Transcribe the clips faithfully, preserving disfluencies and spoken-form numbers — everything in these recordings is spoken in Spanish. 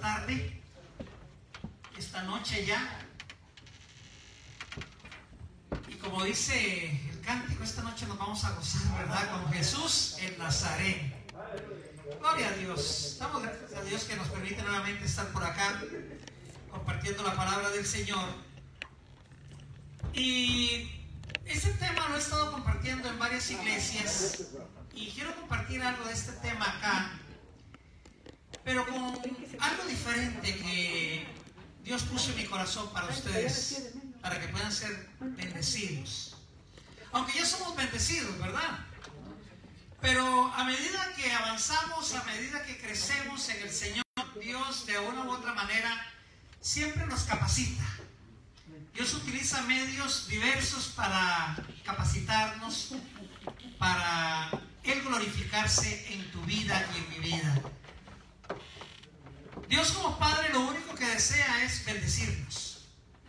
tarde, esta noche ya. Y como dice el cántico, esta noche nos vamos a gozar, ¿verdad? Con Jesús el Nazareno. Gloria a Dios. Damos gracias a Dios que nos permite nuevamente estar por acá compartiendo la palabra del Señor. Y este tema lo he estado compartiendo en varias iglesias y quiero compartir algo de este tema acá, pero con algo diferente que Dios puso en mi corazón para ustedes, para que puedan ser bendecidos. Aunque ya somos bendecidos, ¿verdad? Pero a medida que avanzamos, a medida que crecemos en el Señor, Dios de una u otra manera siempre nos capacita. Dios utiliza medios diversos para capacitarnos, para Él glorificarse en tu vida y en mi vida. Dios como Padre lo único que desea es bendecirnos.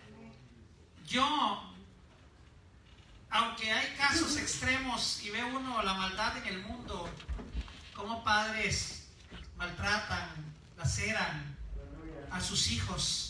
Yo, aunque hay casos extremos y ve uno la maldad en el mundo, como padres maltratan, laceran a sus hijos,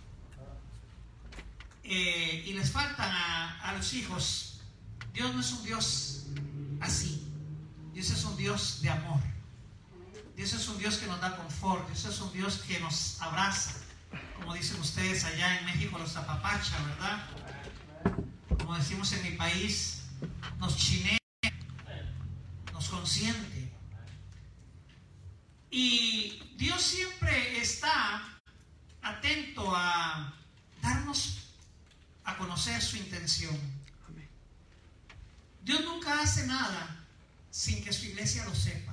eh, y les faltan a, a los hijos, Dios no es un Dios así. Dios es un Dios de amor. Dios es un Dios que nos da confort. Dios es un Dios que nos abraza, como dicen ustedes allá en México, los apapacha, ¿verdad? Como decimos en mi país, nos chinea, nos consiente. Y Dios siempre está atento a darnos a conocer su intención. Dios nunca hace nada sin que su iglesia lo sepa.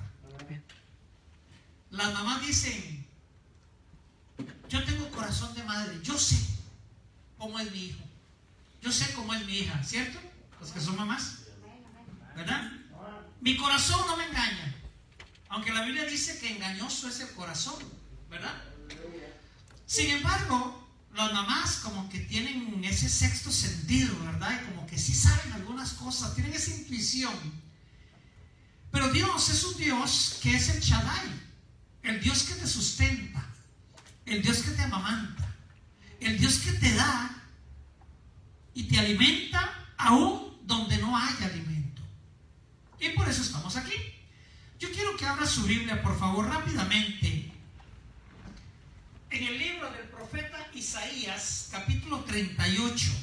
Las mamás dicen: yo tengo corazón de madre, yo sé cómo es mi hijo, yo sé cómo es mi hija, ¿cierto? Los que son mamás, ¿verdad? Mi corazón no me engaña, aunque la Biblia dice que engañoso es el corazón, ¿verdad? Sin embargo, las mamás como que tienen ese sexto sentido, ¿verdad? Y como que sí saben algunas cosas, tienen esa intuición. Pero Dios es un Dios que es el Shaddai, el Dios que te sustenta, el Dios que te amamanta, el Dios que te da y te alimenta aún donde no hay alimento. Y por eso estamos aquí. Yo quiero que abra su Biblia, por favor, rápidamente, en el libro del profeta Isaías, capítulo treinta y ocho.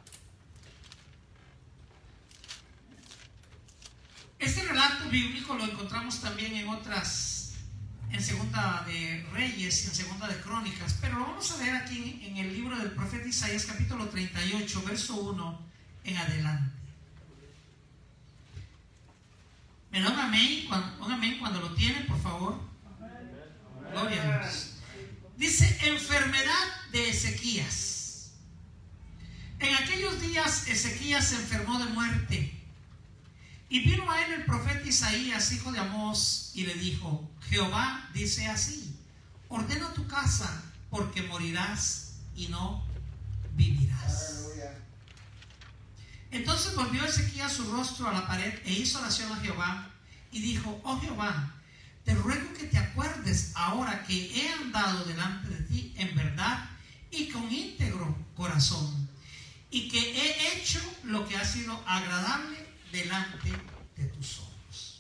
Este relato bíblico lo encontramos también en otras, en Segunda de Reyes y en Segunda de Crónicas, pero lo vamos a ver aquí en el libro del profeta Isaías, capítulo treinta y ocho, verso uno en adelante. ¿Me da un amén? Cuando, un amén cuando lo tienen, por favor. Gloria a Dios. Dice: enfermedad de Ezequías. En aquellos días Ezequías se enfermó de muerte, y vino a él el profeta Isaías, hijo de Amós, y le dijo: Jehová dice así: ordena tu casa, porque morirás y no vivirás. Entonces volvió Ezequías su rostro a la pared e hizo oración a Jehová y dijo: oh Jehová, te ruego que te acuerdes ahora que he andado delante de ti en verdad y con íntegro corazón, y que he hecho lo que ha sido agradable delante de tus ojos.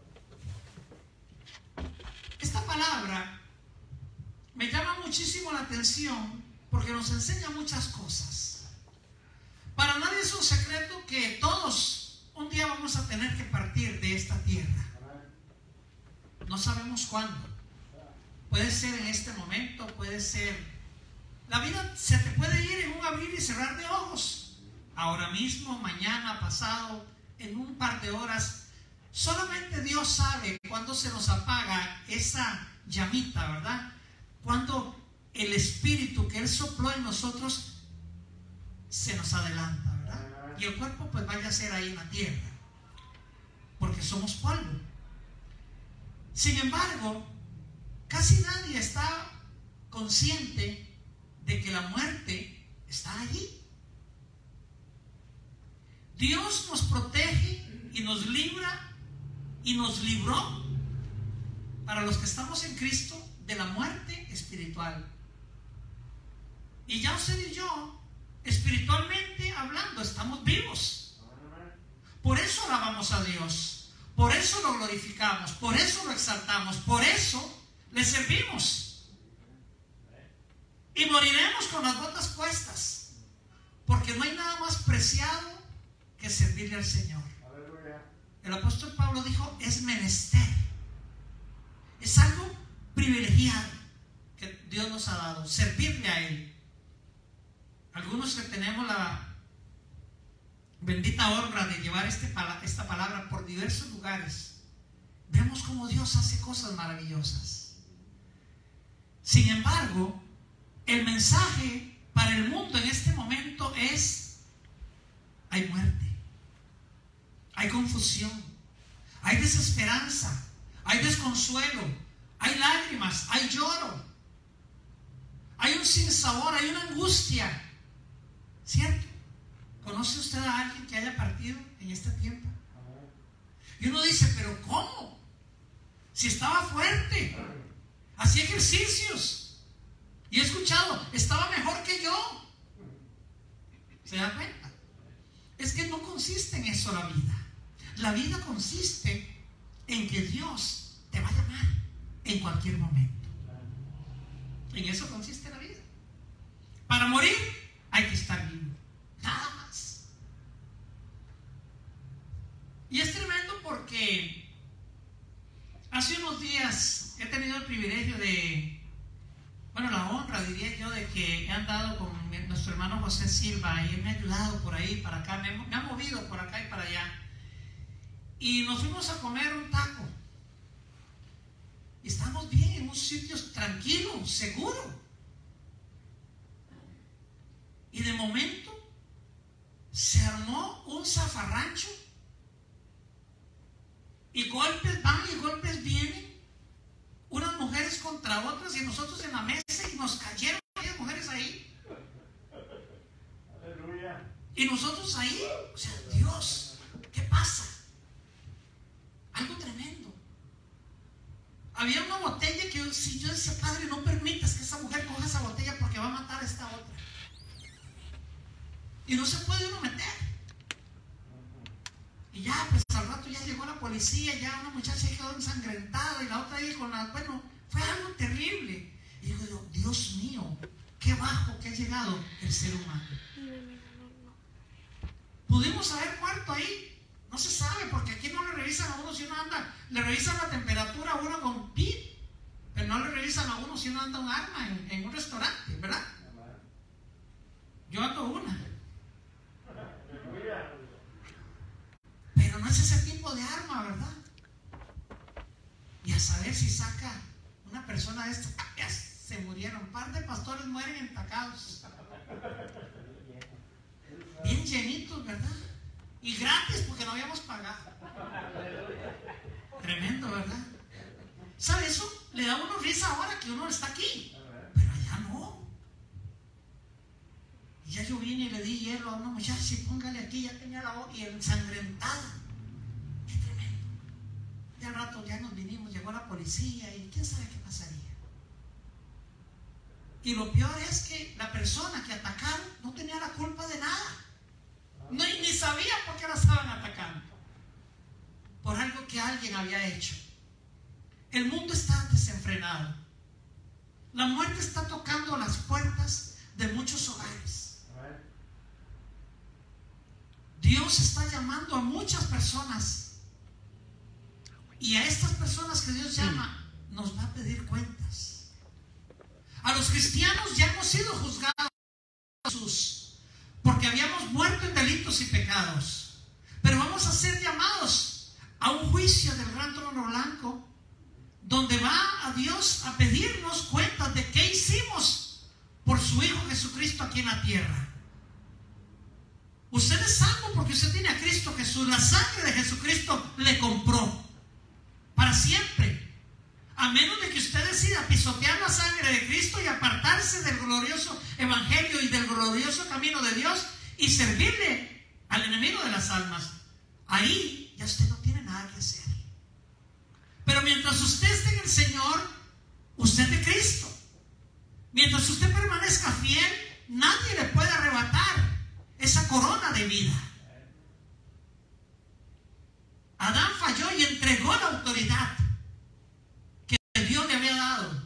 Esta palabra me llama muchísimo la atención porque nos enseña muchas cosas. Para nadie es un secreto que todos un día vamos a tener que partir de esta tierra. No sabemos cuándo. Puede ser en este momento, puede ser... La vida se te puede ir en un abrir y cerrar de ojos. Ahora mismo, mañana, pasado, en un par de horas. Solamente Dios sabe cuándo se nos apaga esa llamita, ¿verdad? Cuando el espíritu que Él sopló en nosotros se nos adelanta, ¿verdad? Y el cuerpo pues vaya a ser ahí en la tierra, porque somos polvo. Sin embargo, casi nadie está consciente de que la muerte está allí. Dios nos protege y nos libra y nos libró, para los que estamos en Cristo, de la muerte espiritual. Y ya usted y yo, espiritualmente hablando, estamos vivos. Por eso alabamos a Dios, por eso lo glorificamos, por eso lo exaltamos, por eso le servimos. Y moriremos con las botas puestas, porque no hay nada más preciado que servirle al Señor. El apóstol Pablo dijo, es menester, es algo privilegiado que Dios nos ha dado, servirle a Él. Algunos que tenemos la bendita honra de llevar este, esta palabra por diversos lugares, vemos cómo Dios hace cosas maravillosas. Sin embargo, el mensaje para el mundo en este momento es: hay muerte, hay confusión, hay desesperanza, hay desconsuelo, hay lágrimas, hay lloro, hay un sinsabor, hay una angustia. ¿Cierto? ¿Conoce usted a alguien que haya partido en este tiempo? Y uno dice, pero ¿cómo? Si estaba fuerte, hacía ejercicios, y he escuchado, estaba mejor que yo. ¿Se da cuenta? Es que no consiste en eso la vida. La vida consiste en que Dios te va a llamar en cualquier momento. En eso consiste la vida. Para morir hay que estar vivo, nada más. Y es tremendo porque hace unos días he tenido el privilegio de, bueno, la honra, diría yo, de que he andado con nuestro hermano José Silva, y él me ha ayudado por ahí, para acá, me, me ha movido por acá y para allá. Y nos fuimos a comer un taco. Y estamos bien en un sitio tranquilo, seguro. Y de momento se armó un zafarrancho, y golpes van y golpes vienen, unas mujeres contra otras, y nosotros en la mesa, y nos cayeron varias mujeres ahí. Aleluya. Y nosotros ahí, o sea, Dios, ¿qué pasa? Algo tremendo. Había una botella que si yo decía, Padre, no permitas que esa mujer coja esa botella porque va a matar a esta otra. Y no se puede uno meter. Y ya, pues al rato ya llegó la policía, ya una muchacha quedó ensangrentada y la otra ahí con la... Bueno, fue algo terrible. Y digo yo, Dios mío, qué bajo que ha llegado el ser humano. Pudimos haber muerto ahí, no se sabe, porque aquí no le revisan a uno si uno anda, le revisan la temperatura a uno con P I P, pero no le revisan a uno si uno anda un arma en, en un restaurante, ¿verdad? Yo ando una. Pero no es ese tipo de arma, ¿verdad? Y a saber si saca una persona de esta, ya se murieron. Un par de pastores mueren entacados, bien llenitos, ¿verdad? Y gratis porque no habíamos pagado. Tremendo, ¿verdad? ¿Sabe eso? Le da a uno risa ahora que uno está aquí, pero allá no. Y ya yo vine y le di hielo a una muchacha, y póngale aquí, ya tenía la boca y ensangrentada. Qué tremendo. Y al rato ya nos vinimos, llegó la policía y quién sabe qué pasaría. Y lo peor es que la persona que atacaron no tenía la culpa de nada. No, ni sabía por qué la estaban atacando. Por algo que alguien había hecho. El mundo está desenfrenado. La muerte está tocando las puertas de muchos hogares. Dios está llamando a muchas personas, y a estas personas que Dios llama nos va a pedir cuentas. A los cristianos ya hemos sido juzgados por Jesús, porque habíamos muerto en delitos y pecados, pero vamos a ser llamados a un juicio del gran trono blanco, donde va a Dios a pedirnos cuentas de qué hicimos por su Hijo Jesucristo aquí en la tierra. Usted es salvo porque usted tiene a Cristo Jesús. La sangre de Jesucristo le compró para siempre, a menos de que usted decida pisotear la sangre de Cristo y apartarse del glorioso evangelio y del glorioso camino de Dios y servirle al enemigo de las almas. Ahí ya usted no tiene nada que hacer. Pero mientras usted esté en el Señor, usted es de Cristo. Mientras usted permanezca fiel, nadie le puede arrebatar esa corona de vida. Adán falló y entregó la autoridad que Dios le había dado.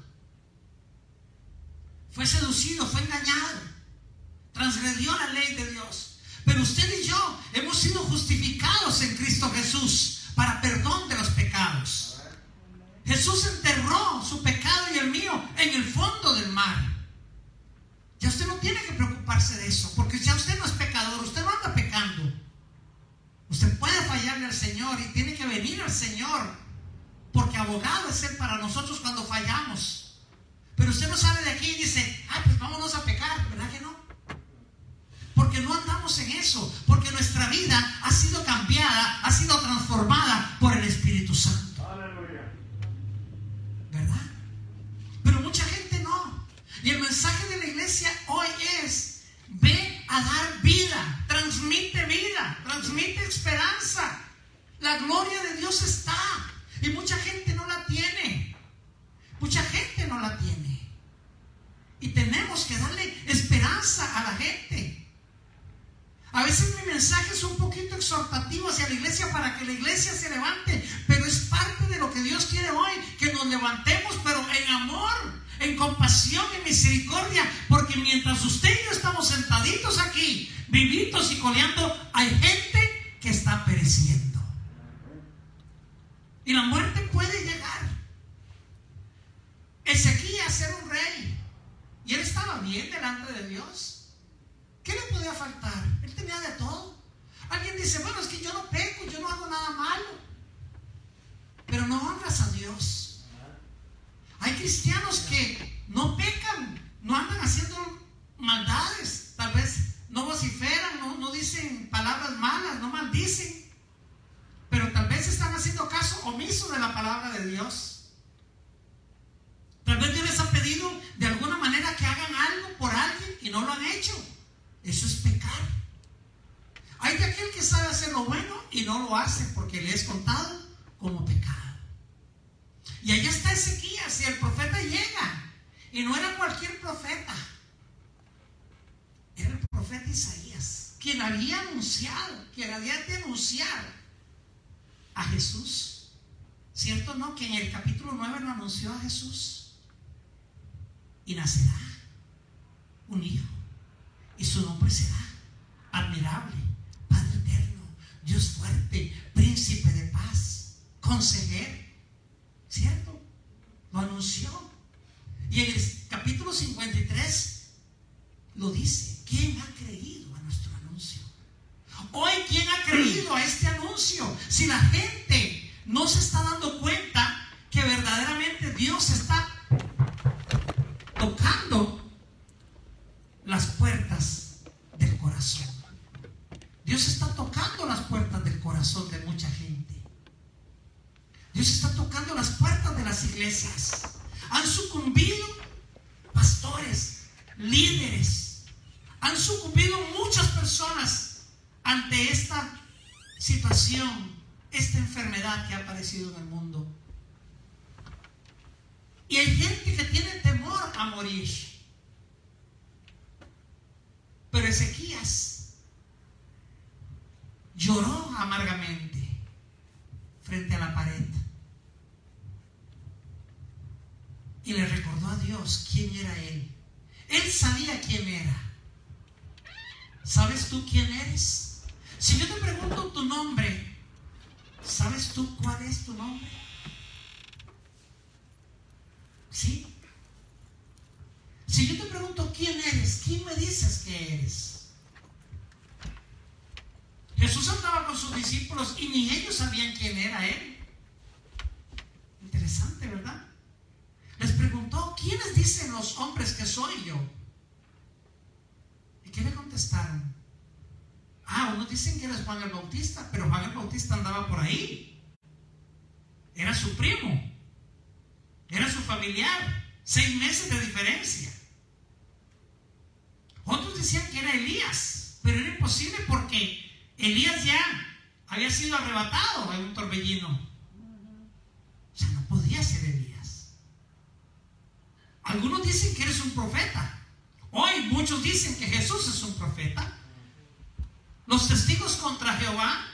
Fue seducido, fue engañado, transgredió la ley de Dios. Pero usted y yo hemos sido justificados en Cristo Jesús para perdón de los pecados. Jesús enterró su pecado y el mío en el fondo del mar. Ya usted no tiene que preocuparse de eso, porque ya usted no es pecador, usted no anda pecando. Usted puede fallarle al Señor y tiene que venir al Señor, porque abogado es Él para nosotros cuando fallamos. Pero usted no sale de aquí y dice, ah, pues vámonos a pecar, ¿verdad que no? Porque no andamos en eso, porque nuestra vida ha sido cambiada, ha sido transformada por el Espíritu Santo. Aleluya. ¿Verdad? Pero mucha gente no. Y el mensaje de la iglesia hoy es: ve a dar vida, transmite vida, transmite esperanza. La gloria de Dios está, y mucha gente no la tiene. Mucha gente no la tiene. Y tenemos que darle esperanza a la gente. A veces mi mensaje es un poquito exhortativo hacia la iglesia para que la iglesia se levante, pero es parte de lo que Dios quiere hoy, que nos levantemos, pero en amor, en compasión, en misericordia, porque mientras usted y yo estamos sentaditos aquí, vivitos y coleando, hay gente que está pereciendo. Y la muerte puede llegar. Ezequías era un rey y él estaba bien delante de Dios. ¿Qué le podía faltar? Él tenía de todo. Alguien dice, bueno, es que yo no peco, yo no hago nada malo. Pero no honras a Dios. Hay cristianos que no pecan, no andan haciendo maldades, tal vez no vociferan, no, no dicen palabras malas, no maldicen, pero tal vez están haciendo caso omiso de la palabra de Dios. Tal vez Dios les ha pedido de alguna manera que hagan algo por alguien y no lo han hecho. Eso es pecar. Hay de aquel que sabe hacer lo bueno y no lo hace porque le es contado como pecado. Y allá está Ezequías y el profeta llega. Y no era cualquier profeta. Era el profeta Isaías, quien había anunciado, quien había de anunciar a Jesús. ¿Cierto no? Que en el capítulo nueve lo anunció a Jesús. Y nacerá un hijo. Y su nombre será Admirable, Padre Eterno, Dios Fuerte, Príncipe de Paz, Consejero. ¿Cierto? Lo anunció. Y en el capítulo cincuenta y tres lo dice. ¿Quién ha creído a nuestro anuncio? Hoy, ¿quién ha creído a este anuncio? Si la gente no se está dando cuenta que verdaderamente Dios está tocando las puertas del corazón. Dios está tocando las puertas del corazón de mucha gente. Dios está tocando las puertas de las iglesias. Han sucumbido pastores, líderes, han sucumbido muchas personas ante esta situación, esta enfermedad que ha aparecido en el mundo. Y hay gente que tiene temor a morir. Pero Ezequías lloró amargamente frente a la pared y le recordó a Dios quién era él. Él sabía quién era. ¿Sabes tú quién eres? Si yo te pregunto tu nombre, ¿sabes tú cuál es tu nombre? ¿Sí? Si yo te pregunto quién eres, ¿quién me dices que eres? Jesús andaba con sus discípulos y ni ellos sabían quién era él. Interesante, ¿verdad? Les preguntó, ¿quiénes dicen los hombres que soy yo? ¿Y qué le contestaron? Ah, unos dicen que eres Juan el Bautista, pero Juan el Bautista andaba por ahí. Era su primo, era su familiar, seis meses de diferencia. Otros decían que era Elías, pero era imposible porque Elías ya había sido arrebatado en un torbellino. O sea, no podía ser Elías. Algunos dicen que eres un profeta. Hoy muchos dicen que Jesús es un profeta. Los testigos contra Jehová,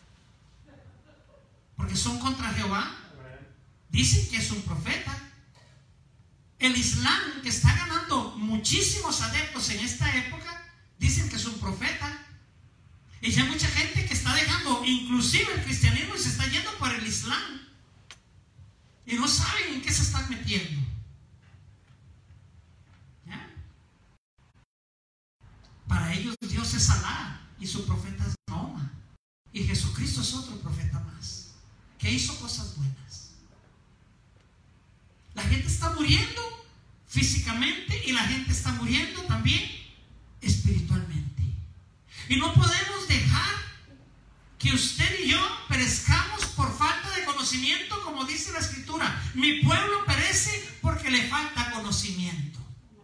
porque son contra Jehová, dicen que es un profeta. El Islam, que está ganando muchísimos adeptos en esta época, dicen que es un profeta. Y ya hay mucha gente que está dejando inclusive el cristianismo y se está yendo por el Islam. Y no saben en qué se están metiendo. ¿Ya? Para ellos Dios es Alá y su profeta es Mahoma. Y Jesucristo es otro profeta más, que hizo cosas buenas. La gente está muriendo físicamente y la gente está muriendo también espiritualmente. Y no podemos dejar que usted y yo perezcamos por falta de conocimiento, como dice la Escritura. Mi pueblo perece porque le falta conocimiento.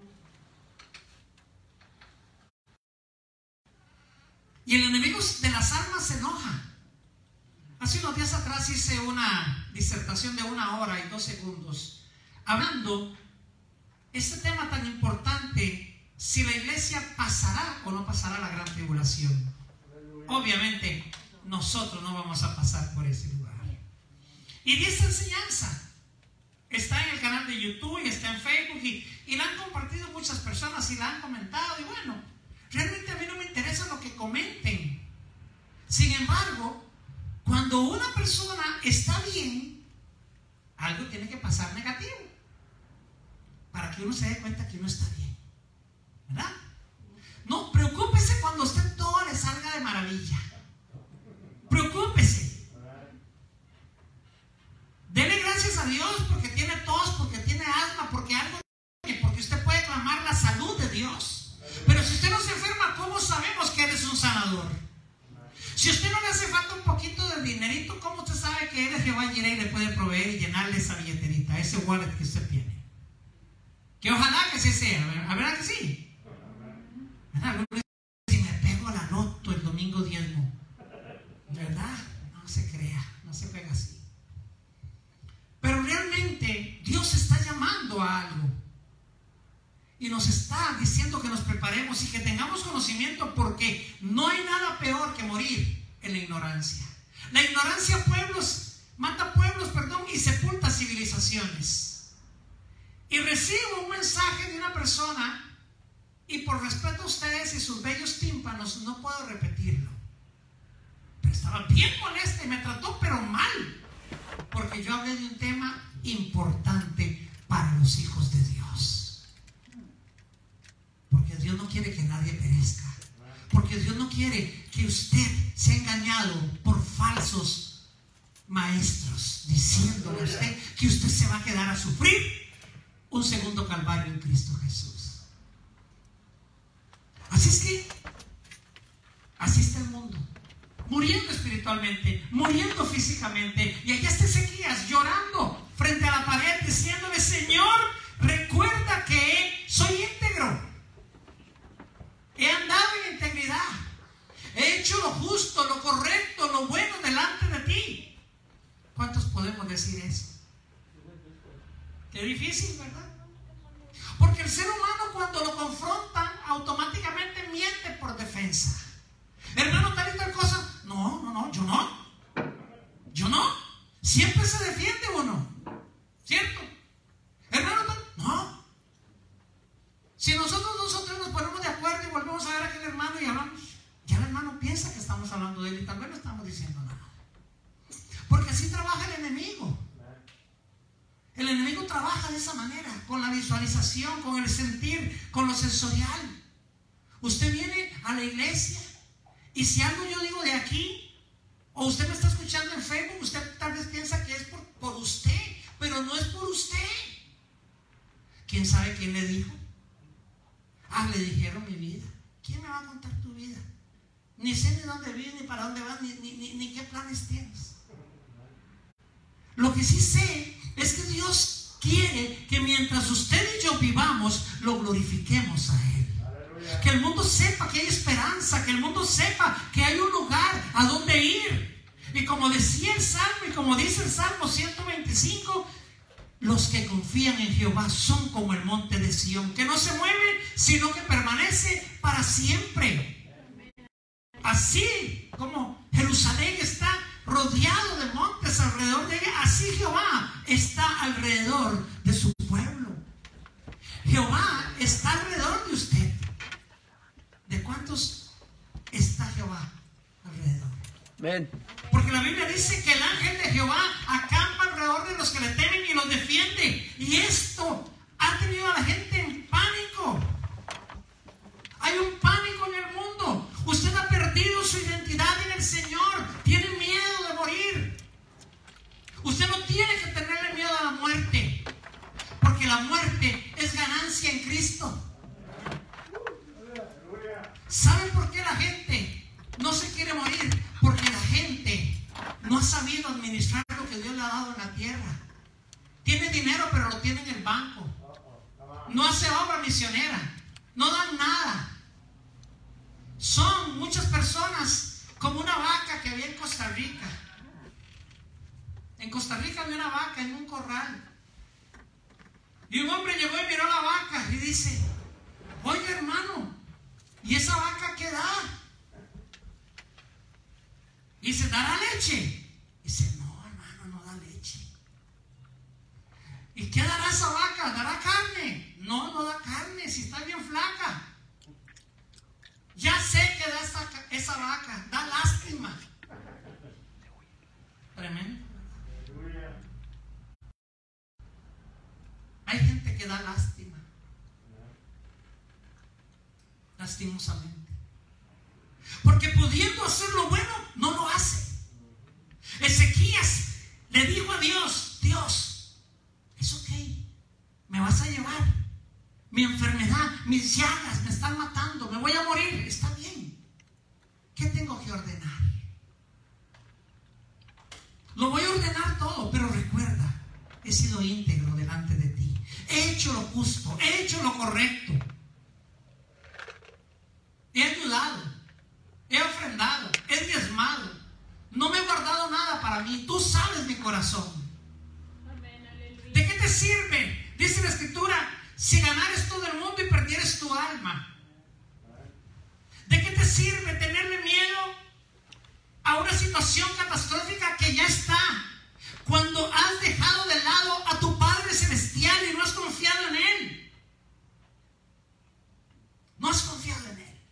Y el enemigo de las almas se enoja. Hace unos días atrás hice una disertación de una hora y dos segundos hablando este tema tan importante: si la iglesia pasará o no pasará la gran tribulación. Obviamente nosotros no vamos a pasar por ese lugar. Y de esta enseñanza está en el canal de YouTube y está en Facebook, y, y la han compartido muchas personas y la han comentado. Y bueno, realmente a mí no me interesa lo que comenten. Sin embargo, cuando una persona está bien, algo tiene que pasar negativo para que uno se dé cuenta que uno está bien, ¿verdad? No, preocúpese cuando a usted todo le salga de maravilla. Preocúpese. Dele gracias a Dios porque tiene tos, porque tiene asma, porque algo, porque usted puede clamar la salud de Dios. Pero si usted no se enferma, ¿cómo sabemos que Él es un sanador? Si a usted no le hace falta un poquito de dinerito, ¿cómo usted sabe que Él es Jehová Jireh y le puede proveer y llenarle esa billeterita, ese wallet que usted tiene? Que ojalá que sí sea, ¿a verdad que sí? ¿Verdad? Si me pego la loto el domingo diezmo, ¿verdad? No se crea, no se pega así. Pero realmente Dios está llamando a algo y nos está diciendo que nos preparemos y que tengamos conocimiento, porque no hay nada peor que morir en la ignorancia. La ignorancia pueblos, mata pueblos, perdón, y sepulta civilizaciones. Y recibo un mensaje de una persona, y por respeto a ustedes y sus bellos tímpanos no puedo repetirlo, pero estaba bien molesta y me trató pero mal, porque yo hablé de un tema importante para los hijos de Dios. Porque Dios no quiere que nadie perezca, porque Dios no quiere que usted sea engañado por falsos maestros diciéndole a usted que usted se va a quedar a sufrir un segundo calvario en Cristo Jesús. Así es que así está el mundo, muriendo espiritualmente, muriendo físicamente. Y allá está Ezequías llorando frente a la pared, diciéndole: Señor, recuerda que soy íntegro, he andado en integridad, he hecho lo justo, lo correcto, lo bueno delante de ti. ¿Cuántos podemos decir eso? Qué difícil, ¿verdad? Porque el ser humano, cuando lo confrontan, automáticamente miente por defensa. Hermano, tal y tal cosa. No, no, no, yo no. Yo no. Siempre se defiende uno, ¿cierto? Hermano, tal. No. Si nosotros nosotros nos ponemos de acuerdo y volvemos a ver a aquel hermano y hablamos, ya el hermano piensa que estamos hablando de él y tal vez no estamos diciendo nada. Porque así trabaja el enemigo. El enemigo trabaja de esa manera, con la visualización, con el sentir, con lo sensorial. Usted viene a la iglesia y si algo yo digo de aquí, o usted me está escuchando en Facebook, usted tal vez piensa que es por, por usted, pero no es por usted. ¿Quién sabe quién le dijo? Ah, le dijeron mi vida. ¿Quién me va a contar tu vida? Ni sé ni dónde vives, ni para dónde vas, ni, ni, ni, ni qué planes tienes. Lo que sí sé es que Dios quiere que mientras usted y yo vivamos, lo glorifiquemos a Él. Que el mundo sepa que hay esperanza, que el mundo sepa que hay un lugar a donde ir. Y como decía el Salmo, y como dice el Salmo ciento veinticinco, los que confían en Jehová son como el monte de Sión, que no se mueve, sino que permanece para siempre. Así como Jerusalén está rodeado de montes alrededor de ella, así Jehová está alrededor de su pueblo. Jehová está alrededor de usted. ¿De cuántos está Jehová alrededor? Amén. Porque la Biblia dice que el ángel de Jehová acampa alrededor de los que le temen y los defiende. Y esto ha tenido a la gente en pánico. Hay un pánico en el mundo. Usted ha perdido su identidad en el Señor. Tiene miedo de morir. Usted no tiene que tenerle miedo a la muerte, porque la muerte es ganancia en Cristo. ¿Saben por qué la gente no se quiere morir? Porque la gente no ha sabido administrar lo que Dios le ha dado en la tierra. Tiene dinero, pero lo tiene en el banco. No hace obra misionera. No dan nada. Son muchas personas como una vaca que había en Costa Rica. En Costa Rica había una vaca en un corral. Y un hombre llegó y miró la vaca y dice: oye, hermano, ¿y esa vaca qué da? Y dice: ¿dará leche? Y dice: no, hermano, no da leche. ¿Y qué dará esa vaca? ¿Dará carne? No, no da carne, si está bien flaca. Ya sé que da esa, esa vaca, da lástima. Tremendo. Hay gente que da lástima, lastimosamente, porque pudiendo hacer lo bueno, no lo hace. Ezequías le dijo a Dios: Dios, es ok, me vas a llevar, mi enfermedad, mis llagas me están matando, me voy a morir, está bien, ¿qué tengo que ordenar? Lo voy a ordenar todo, pero recuerda, he sido íntegro delante de ti, he hecho lo justo, he hecho lo correcto, he ayudado, he ofrendado, he diezmado, no me he guardado nada para mí, tú sabes mi corazón. ¿De qué te sirve? Dice la Escritura: si ganares todo el mundo y perdieres tu alma. ¿De qué te sirve tenerle miedo a una situación catastrófica que ya está, cuando has dejado de lado a tu Padre Celestial y no has confiado en Él? No has confiado en Él.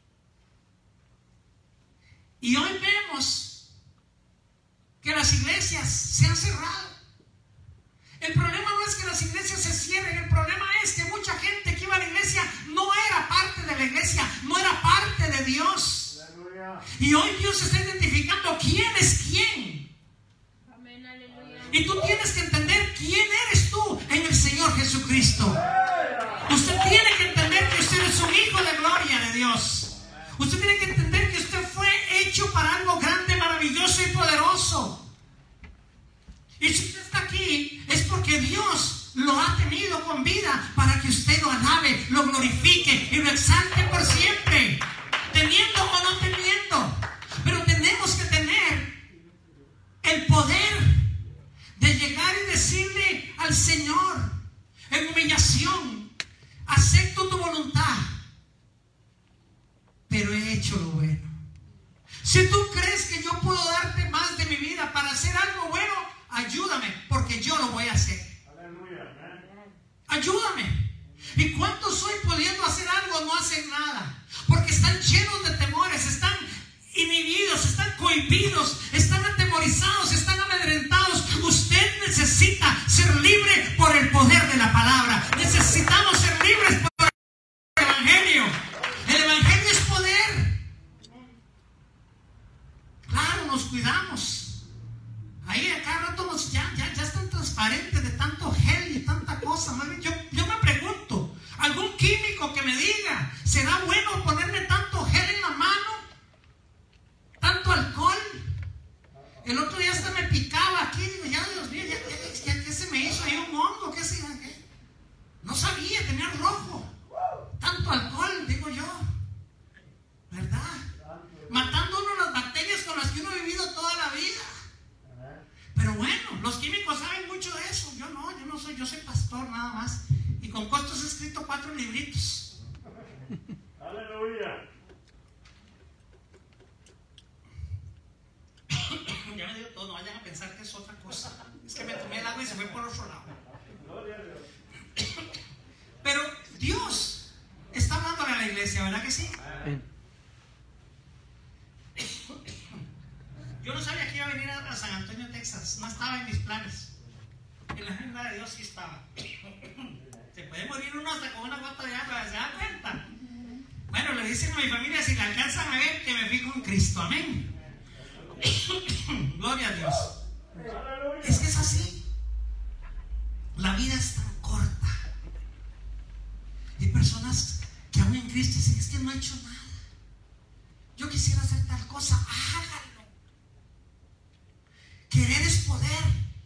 Y hoy vemos que las iglesias se han cerrado. El problema no es que las iglesias se cierren, el problema es que mucha gente que iba a la iglesia no era parte de la iglesia, no era parte de Dios. Aleluya. Y hoy Dios está identificando quién es quién. Amén, aleluya. Y tú tienes que entender quién eres tú en el Señor Jesucristo. Usted tiene que entender que usted es un hijo de gloria de Dios. Usted tiene que entender que usted fue hecho para algo grande, maravilloso y poderoso. Y si usted está aquí, es porque Dios lo ha tenido con vida para que usted lo alabe, lo glorifique y lo exalte por siempre, teniendo o no teniendo. Pero tenemos que tener el poder de llegar y decirle al Señor en humillación: acepto tu voluntad, pero he hecho lo bueno. Si tú crees que yo puedo darte más de mi vida para hacer algo bueno, ayúdame, porque yo lo voy a hacer. Ayúdame. ¿Y cuántos hoy pudiendo hacer algo no hacen nada? Porque están llenos de temores, están inhibidos, están cohibidos, están atemorizados, están amedrentados. Usted necesita ser libre por el poder de la palabra. Necesitamos ser libres por el Evangelio. El Evangelio es poder. Claro, nos cuidamos. Ahí a cada rato nos, ya, ya, ya están transparentes de tanto gel y tanta cosa. Yo, yo me pregunto, algún químico que me diga, ¿será bueno ponerme tanto gel en la mano? ¿Tanto alcohol? El otro día hasta me picaba aquí. Digo, ya, Dios mío, ya, ya, ya, ¿qué se me hizo ahí? ¿Un hongo? ¿Qué se qué? No sabía, tenía rojo. Tanto alcohol, digo yo. ¿Verdad? Matando uno las bacterias con las que uno ha vivido toda la vida. Pero bueno, los químicos saben mucho de eso. Yo no, yo no soy, yo soy nosotros he escrito cuatro libritos. Aleluya. Ya me digo todo, no vayan a pensar que es otra cosa. Es que me tomé el agua y se fue por otro lado. Pero Dios está hablándole a la iglesia, ¿verdad que sí? Yo no sabía que iba a venir a San Antonio, Texas. No estaba en mis planes. En la agenda de Dios sí estaba. Se puede morir uno hasta con una gota de agua, ¿se da cuenta? Bueno, le dicen a mi familia, si la alcanzan a ver, que me fui con Cristo. Amén. Gloria a Dios. Es que es así. La vida es tan corta. Hay personas que aún en Cristo dicen, es que no he hecho nada. Yo quisiera hacer tal cosa, hágalo. Querer es poder.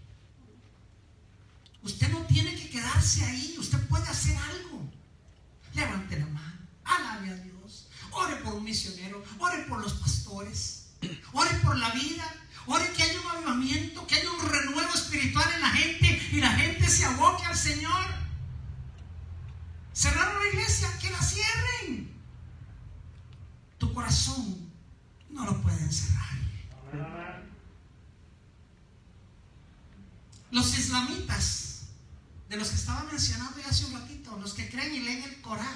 Usted no tiene que quedarse ahí. Usted puede hacer algo. Levante la mano, alabe a Dios, ore por un misionero, ore por los pastores, ore por la vida, ore que haya un avivamiento, que haya un renuevo espiritual en la gente y la gente se aboque al Señor. Cerraron la iglesia, que la cierren. Tu corazón no lo pueden cerrar. Los islamitas, de los que estaba mencionando ya hace un ratito, los que creen y leen el Corán,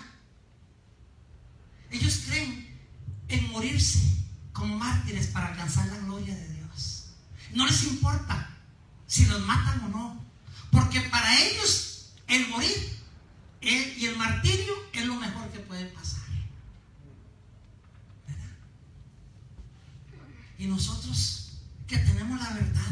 ellos creen en morirse como mártires para alcanzar la gloria de Dios. No les importa si los matan o no, porque para ellos el morir el, y el martirio es lo mejor que puede pasar, ¿verdad? Y nosotros que tenemos la verdad,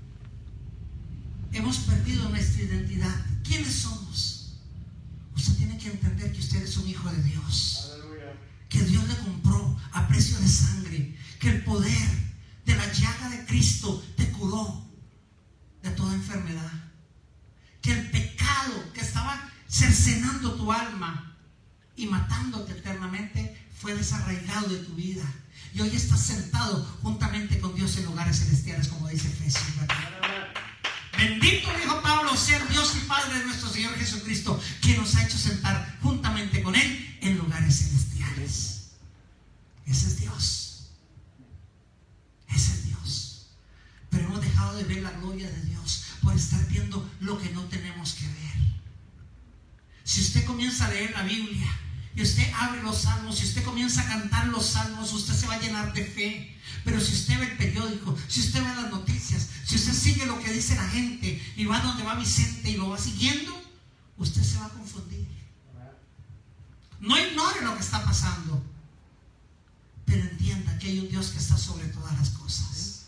hemos perdido nuestra identidad. ¿Quiénes somos? Usted tiene que entender que usted es un hijo de Dios. Aleluya. Que Dios le compró a precio de sangre. Que el poder de la llaga de Cristo te curó de toda enfermedad. Que el pecado que estaba cercenando tu alma y matándote eternamente fue desarraigado de tu vida. Y hoy estás sentado juntamente con Dios en lugares celestiales, como dice Efesios, ¿verdad? Bendito, dijo Pablo, sea Dios y Padre de nuestro Señor Jesucristo, que nos ha hecho sentar juntamente con Él en lugares celestiales. Ese es Dios. Ese es Dios. Pero hemos dejado de ver la gloria de Dios por estar viendo lo que no tenemos que ver. Si usted comienza a leer la Biblia y usted abre los salmos, si usted comienza a cantar los salmos, usted se va a llenar de fe. Pero si usted ve el periódico, si usted ve las noticias, si usted sigue lo que dice la gente y va donde va Vicente y lo va siguiendo, usted se va a confundir. No ignore lo que está pasando, pero entienda que hay un Dios que está sobre todas las cosas.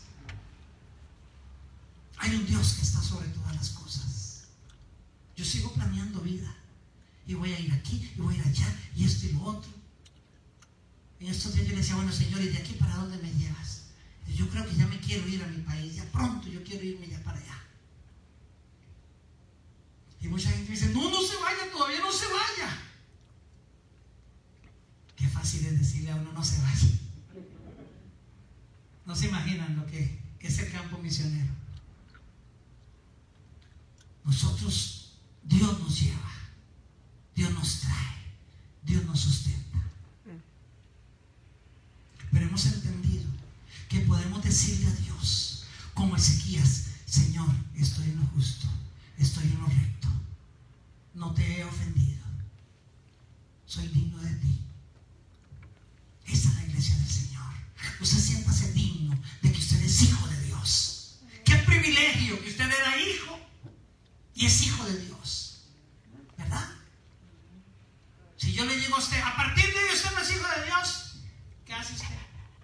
Hay un Dios que está sobre todas las cosas. Yo sigo planeando vida y voy a ir aquí y voy a ir allá y esto y lo otro. En estos días yo le decía, bueno, Señor, ¿y de aquí para dónde me llevas? Y yo creo que ya me quiero ir a mi país, ya pronto yo quiero irme ya para allá. Y mucha gente dice, no, no se vaya, todavía no se vaya. Qué fácil es decirle a uno, no se vaya. No se imaginan lo que es el campo misionero. Nosotros, Dios nos lleva, Dios nos trae, Dios nos sustenta. Pero hemos entendido que podemos decirle a Dios, como Ezequías, Señor, estoy en lo justo, estoy en lo recto, no te he ofendido, soy digno de ti. Esa es la iglesia del Señor. Usted siéntase digno de que usted es hijo de Dios. Qué privilegio que usted era hijo y es hijo de Dios, ¿verdad? Si yo le digo a usted, a partir de hoy usted no es hijo de Dios, ¿qué hace usted?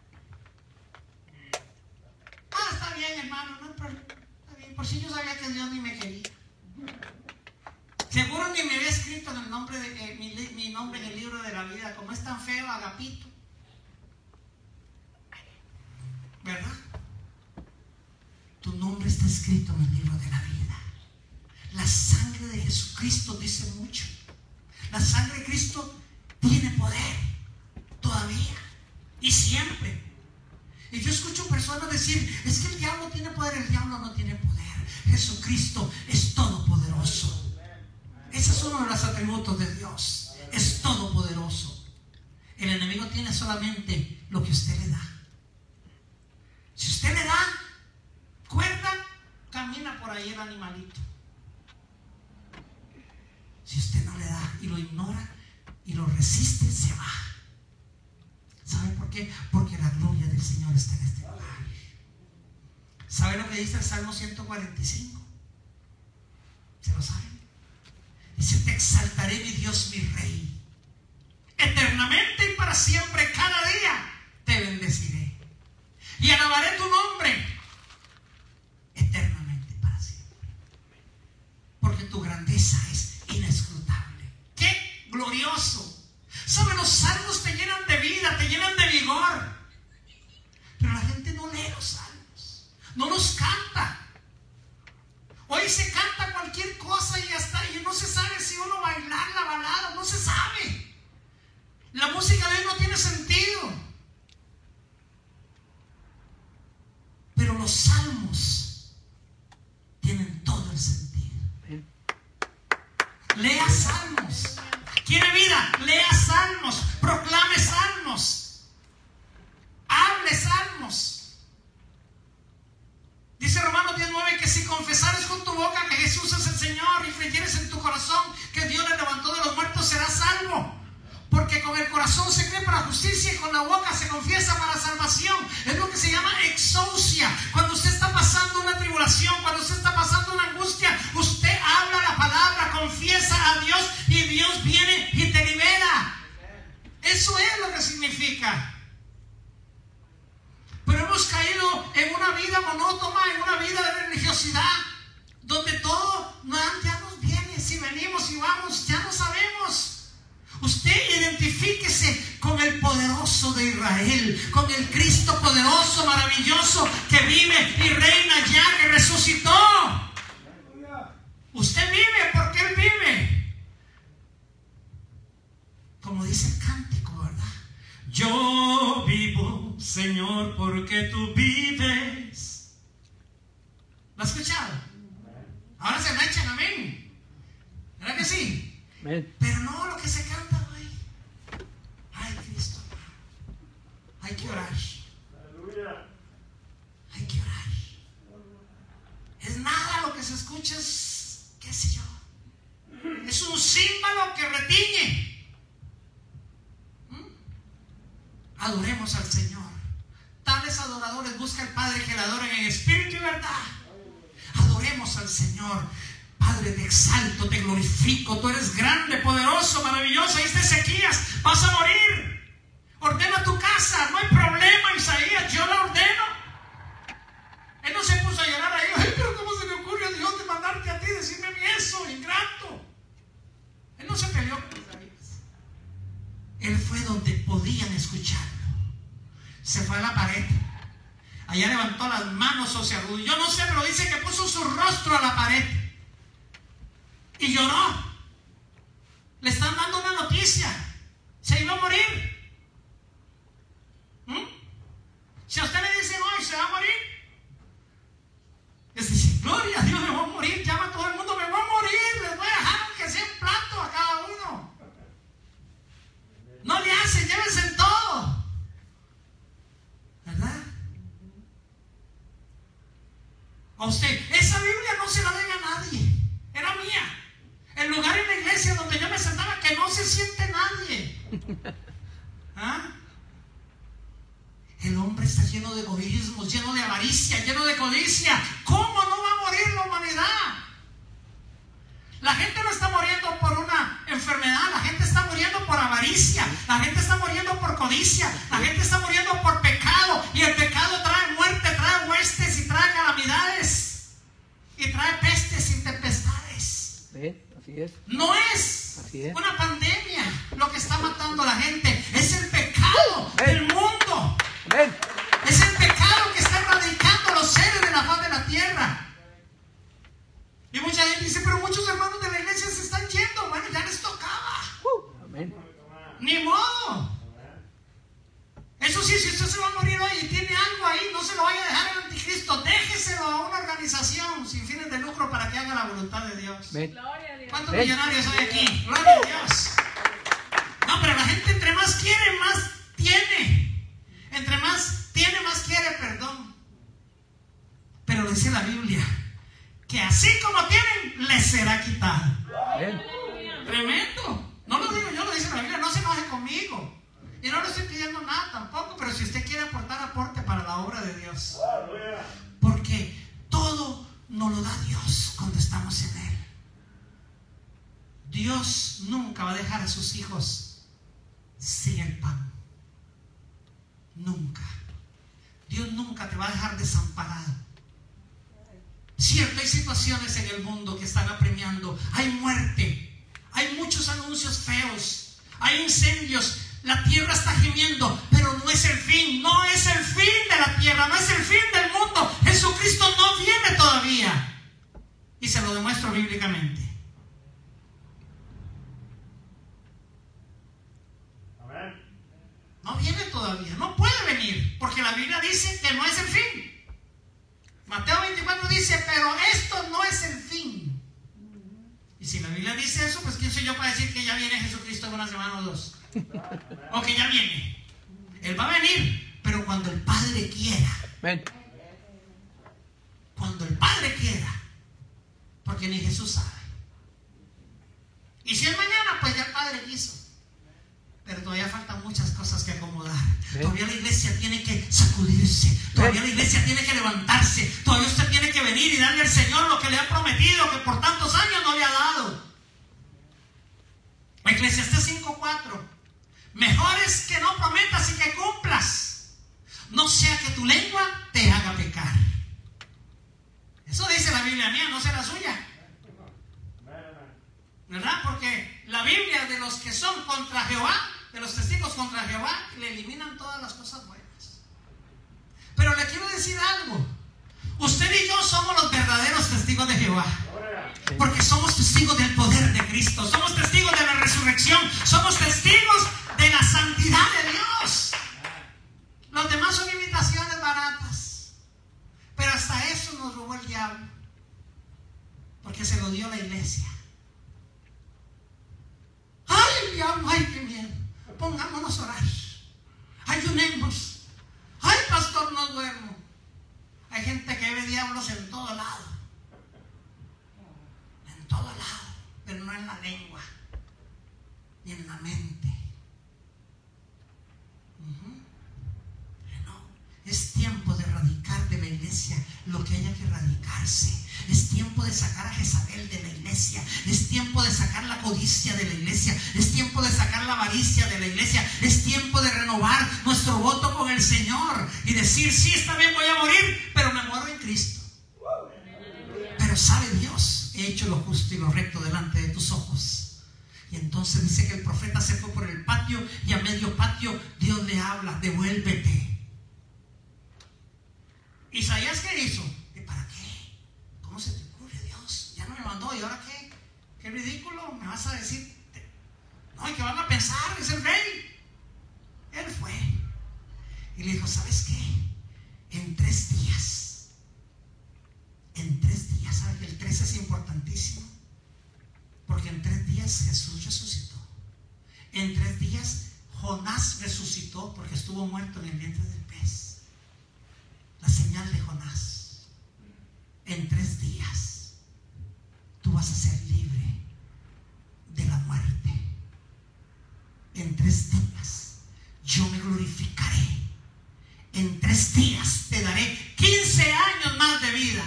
Ah, está bien, hermano, no hay problema. Está bien, por si yo sabía que Dios ni me quería. Seguro ni me había escrito en el nombre de, eh, mi, mi nombre en el libro de la vida. Como es tan feo, Agapito. ¿Verdad? Tu nombre está escrito en el libro de la vida. La sangre de Jesucristo dice mucho. La sangre de Cristo tiene poder todavía y siempre. Y yo escucho personas decir, es que el diablo tiene poder. El diablo no tiene poder. Jesucristo es todopoderoso. Esas es uno de los atributos de Dios. Es todopoderoso. El enemigo tiene solamente lo que usted le da. Si usted le da cuerda, camina por ahí el animalito. Si usted no le da y lo ignora y lo resiste, se va. ¿Sabe por qué? Porque la gloria del Señor está en este lugar. ¿Sabe lo que dice el Salmo ciento cuarenta y cinco? ¿Se lo saben? Dice: te exaltaré, mi Dios, mi Rey. Eternamente y para siempre, cada día te bendeciré. Y alabaré tu nombre eternamente para siempre. Porque tu grandeza es inescrutable. ¡Qué glorioso! ¿Saben? Los salmos te llenan de vida, te llenan de vigor. Pero la gente no lee los salmos, no los canta. Hoy se canta cualquier cosa y hasta y no se sabe si uno bailar la balada, no se sabe. La música de hoy no tiene sentido. Pero los salmos tienen todo el sentido. Lea salmos. ¿Quiere vida? Lea salmos. Proclame salmos. Hable salmos. Dice Romanos diez nueve que si confesares con tu boca que Jesús es el Señor y creyeres en tu corazón que Dios le levantó de los muertos, serás salvo. Porque con el corazón se cree para justicia y con la boca se confiesa para salvación. Es lo que se llama exousia. Cuando usted está pasando una tribulación, cuando usted está pasando una angustia, usted habla la palabra, confiesa a Dios y Dios viene y te libera. Eso es lo que significa. Pero hemos caído en una vida monótona, en una vida de religiosidad, donde todo ya nos viene. Si venimos y vamos, ya no sabemos. Usted identifíquese con el poderoso de Israel, con el Cristo poderoso, maravilloso, que vive y reina ya, que resucitó. Usted vive porque Él vive. Como dice el cántico, ¿verdad? Yo vivo, Señor, porque tú vives. ¿Lo ha escuchado? Ahora se me echan, amén. ¿Verdad que sí? Amén. Pero no lo que se canta hoy. Ay, Cristo. Hay que orar. Aleluya. Hay que orar. Es nada lo que se escucha, es, qué sé yo, es un símbolo que retiñe. ¿Mm? Adoremos al Señor. Tales adoradores busca el Padre que le adoren en espíritu y verdad. Adoremos al Señor. Padre, te exalto, te glorifico. Tú eres grande, poderoso, maravilloso. Ahí está Ezequías, vas a morir. Ordena tu casa, no hay problema, Isaías, yo la ordeno. Él no se puso a llorar ahí. Ay, pero ¿cómo se le ocurre a Dios de mandarte a ti? Decirme a mí eso, ingrato. Él no se peleó con Isaías. Él fue donde podían escucharlo. Se fue a la pared. Allá levantó las manos o se arrodilló. Yo no sé, pero dice que puso su rostro a la pared y lloró. Le están dando una noticia. Se iba a morir. ¿Mm? Si a usted le dicen hoy se va a morir, es decir, gloria a Dios, me voy a morir. Llama a todo el mundo, me voy a morir. Les voy a dejar aunque sea un plato a cada uno. No le hacen, llévense en todo. ¿Verdad? A usted, esa Biblia no se la den a nadie. Era mía. El lugar en la iglesia donde yo me sentaba, que no se siente nadie. ¿Ah? El hombre está lleno de egoísmos, lleno de avaricia, lleno de codicia. ¿Cómo no va a morir la humanidad? La gente no está muriendo por una enfermedad, la gente está muriendo por avaricia, la gente está muriendo por codicia, la gente está muriendo por pecado. Y el pecado trae muerte, trae huestes y trae calamidades y trae pestes y tempestades. ¿Eh? Así es. No es, Así es una pandemia lo que está matando a la gente, es el pecado ¿Eh? del mundo. ¿Eh? Es el pecado que está erradicando a los seres de la faz de la tierra. Y mucha gente dice, pero muchos hermanos de la iglesia se están yendo. Bueno, ya les tocaba. Uh, amén. Ni modo. Eso sí, si usted se va a morir hoy y tiene algo ahí, no se lo vaya a dejar al anticristo. Déjeselo a una organización sin fines de lucro para para que haga la voluntad de Dios. Ven. ¿Cuántos Ven. millonarios hay aquí? Gloria a Dios. No, pero la gente entre más quiere, más tiene. Entre más tiene, más quiere perdón. Pero dice la Biblia que así como tienen, les será quitado. Ven. Tremendo. No lo digo yo, lo dice la Biblia. No se enoje conmigo. Y no le estoy pidiendo nada tampoco, pero si usted quiere aportar, aporte para la obra de Dios. Porque todo nos lo da Dios cuando estamos en Él. Dios nunca va a dejar a sus hijos sin el pan. Nunca. Dios nunca te va a dejar desamparado. Cierto, hay situaciones en el mundo que están apremiando. Hay muerte. Hay muchos anuncios feos. Hay incendios. La tierra está gimiendo, pero no es el fin. No es el fin de la tierra. No es el fin del mundo. Jesucristo no viene todavía. Y se lo demuestro bíblicamente. No viene todavía, no puede venir, porque la Biblia dice que no es el fin. Mateo veinticuatro dice, pero esto no es el fin. Y si la Biblia dice eso, pues ¿quién soy yo para decir que ya viene Jesucristo en una semana o dos? O que ya viene. Él va a venir, pero cuando el Padre quiera. Ven. Cuando el Padre quiera. Porque ni Jesús sabe. Y si es mañana, pues ya el Padre quiso. Pero todavía faltan muchas cosas que acomodar. ¿Eh? Todavía la iglesia tiene que sacudirse. Todavía ¿Eh? la iglesia tiene que levantarse. Todavía usted tiene que venir y darle al Señor lo que le ha prometido, que por tantos años no le ha dado. Eclesiastés cinco cuatro. Mejor es que no prometas y que cumplas. No sea que tu lengua te haga pecar. Eso dice la Biblia mía, no sea la suya. ¿Verdad? Porque la Biblia de los que son contra Jehová, de los testigos contra Jehová, le eliminan todas las cosas buenas. Pero le quiero decir algo. Usted y yo somos los verdaderos testigos de Jehová. Porque somos testigos del poder de Cristo. Somos testigos de la resurrección. Somos testigos de la santidad de Dios. Los demás son imitaciones baratas. Pero hasta eso nos robó el diablo. Porque se lo dio la iglesia. Ay, diablo, ay, qué miedo. Pongámonos a orar. Ayunemos. Ay, pastor, no duermo. Hay gente que ve diablos en todo lado. En todo lado. Pero no en la lengua. Ni en la mente. Uh-huh. No. Es tiempo de erradicar de la iglesia lo que haya que erradicarse. Es tiempo de sacar a Jezabel de la iglesia. Es tiempo de sacar la codicia de la iglesia. Es tiempo de sacar la avaricia de la iglesia. Es tiempo de renovar nuestro voto con el Señor y decir, sí, está bien, voy a morir, pero me muero en Cristo. Pero sabe Dios, he hecho lo justo y lo recto delante de tus ojos. Y entonces dice que el profeta se fue por el patio y a medio patio Dios le habla, devuélvete. ¿Isaías qué hizo? ¿Y para qué? ¿Cómo se te ocurre, Dios? Ya no me mandó, ¿y ahora qué? Qué ridículo, me vas a decir. No, ¿y qué van a pensar? Es el rey. Él fue y le dijo, ¿sabes qué? En tres días, en tres días, ¿sabes que el tres es importantísimo? Porque en tres días Jesús resucitó. En tres días Jonás resucitó porque estuvo muerto en el vientre del pez. La señal de Jonás. En tres días tú vas a ser libre de la muerte. En tres días yo me glorificaré. En tres días te daré quince años más de vida.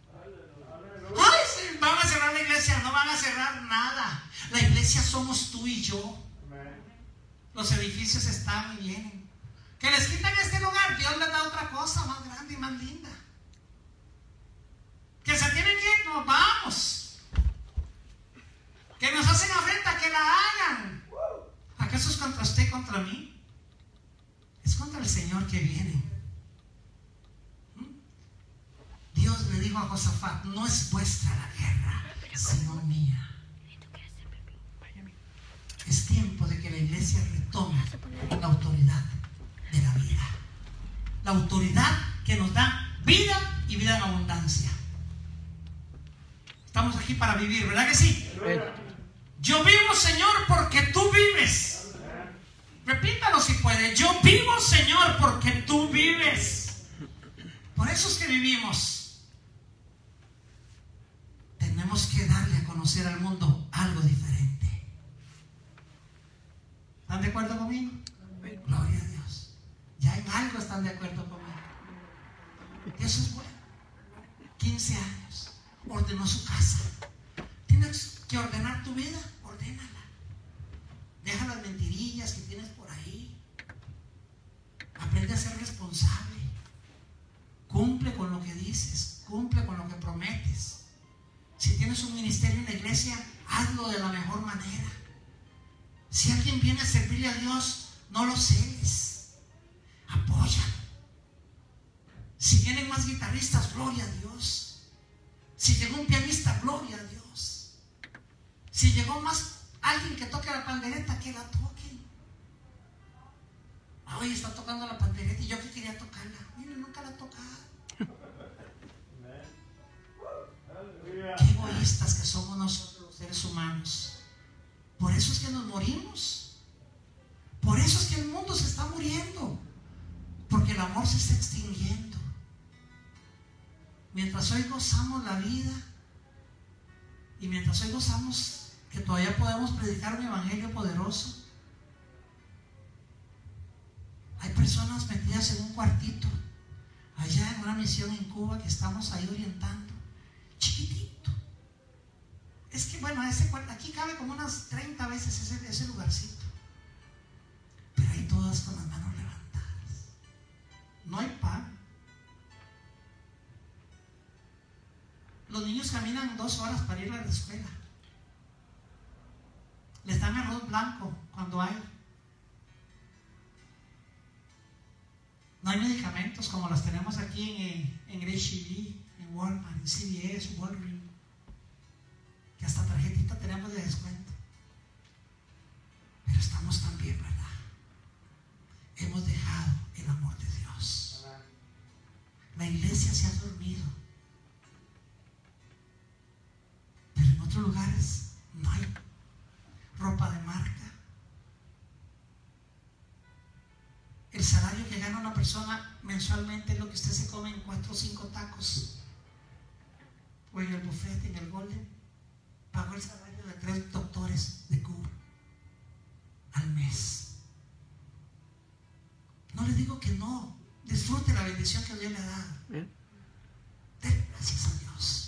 Ay, van a cerrar la iglesia. No van a cerrar nada. La iglesia somos tú y yo. Los edificios están y vienen. Que les quitan este lugar, Dios les da otra cosa más grande y más linda. Que se tienen que ir, nos vamos. Que nos hacen afrenta, que la hagan. ¿Acaso es contra usted y contra mí? Es contra el Señor que viene. Dios le dijo a Josafat, no es vuestra la guerra, sino mía. Es tiempo de que la iglesia retome la autoridad de la vida. La autoridad que nos da vida y vida en abundancia. ¿Estamos estamos aquí para vivir, ¿verdad que sí? Yo vivo, Señor, porque tú vives. Repítalo si puede. Yo vivo, Señor, porque tú vives. Por eso es que vivimos. Tenemos que darle a conocer al mundo algo diferente. ¿Están de acuerdo conmigo? Gloria a Dios. Ya en algo están de acuerdo conmigo. Eso es bueno. quince años. Ordenó su casa. Tienes que ordenar tu vida. Ordénala. Deja las mentirillas que tienes por ahí. Aprende a ser responsable. Cumple con lo que dices. Cumple con lo que prometes. Si tienes un ministerio en la iglesia, hazlo de la mejor manera. Si alguien viene a servirle a Dios, no lo celes. Apóyalo. Si vienen más guitarristas, gloria a Dios. Si llegó un pianista, gloria a Dios. Si llegó más alguien que toque la pandereta, que la toquen. Hoy está tocando la pandereta y yo que quería tocarla. Miren, nunca la he tocado. Qué egoístas que somos nosotros los seres humanos. Por eso es que nos morimos. Por eso es que el mundo se está muriendo. Porque el amor se está extinguiendo. Mientras hoy gozamos la vida y mientras hoy gozamos que todavía podemos predicar un evangelio poderoso, hay personas metidas en un cuartito allá en una misión en Cuba que estamos ahí orientando, chiquitito. Es que bueno, ese cuarto aquí cabe como unas treinta veces ese, ese lugarcito, pero ahí todas con las manos levantadas. No hay pan. Los niños caminan dos horas para ir a la escuela. Les dan arroz blanco cuando hay. No hay medicamentos como los tenemos aquí en, en H E B, en Walmart, en C V S, Walgreens, que hasta tarjetita tenemos de descuento. Pero estamos también, ¿verdad? Hemos dejado el amor de Dios. La iglesia se ha dormido. Pero en otros lugares no hay ropa de marca. El salario que gana una persona mensualmente es lo que usted se come en cuatro o cinco tacos o en el buffet, en el Golden. Pagó el salario de tres doctores de Cuba al mes. No le digo que no. Disfrute la bendición que Dios le ha dado. Den gracias a Dios.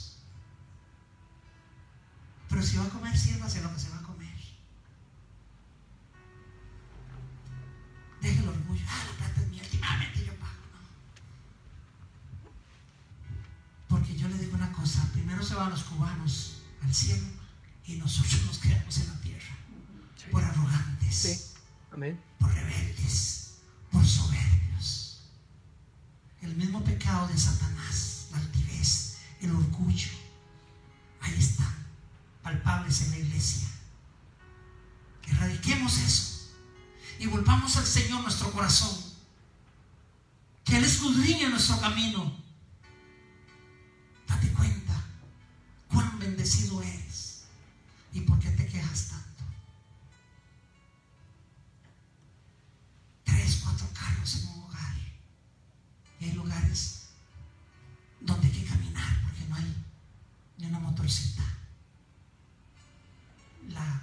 Pero si va a comer, sírvase lo que se va a comer. Deje el orgullo. Ah, la plata es mía, últimamente yo pago. No. Porque yo le digo una cosa: primero se van los cubanos al cielo y nosotros nos quedamos en la tierra. Sí. Por arrogantes. Sí. Amén. Por rebeldes. Por soberbios. El mismo pecado de Satanás, la altivez, el orgullo. Ahí está. Palpables en la iglesia. Que erradiquemos eso y volvamos al Señor nuestro corazón, que Él escudriñe nuestro camino. Date cuenta cuán bendecido eres y por qué te quejas tanto. Tres, cuatro carros en un hogar, y hay lugares donde hay que caminar porque no hay ni una motorcita. La,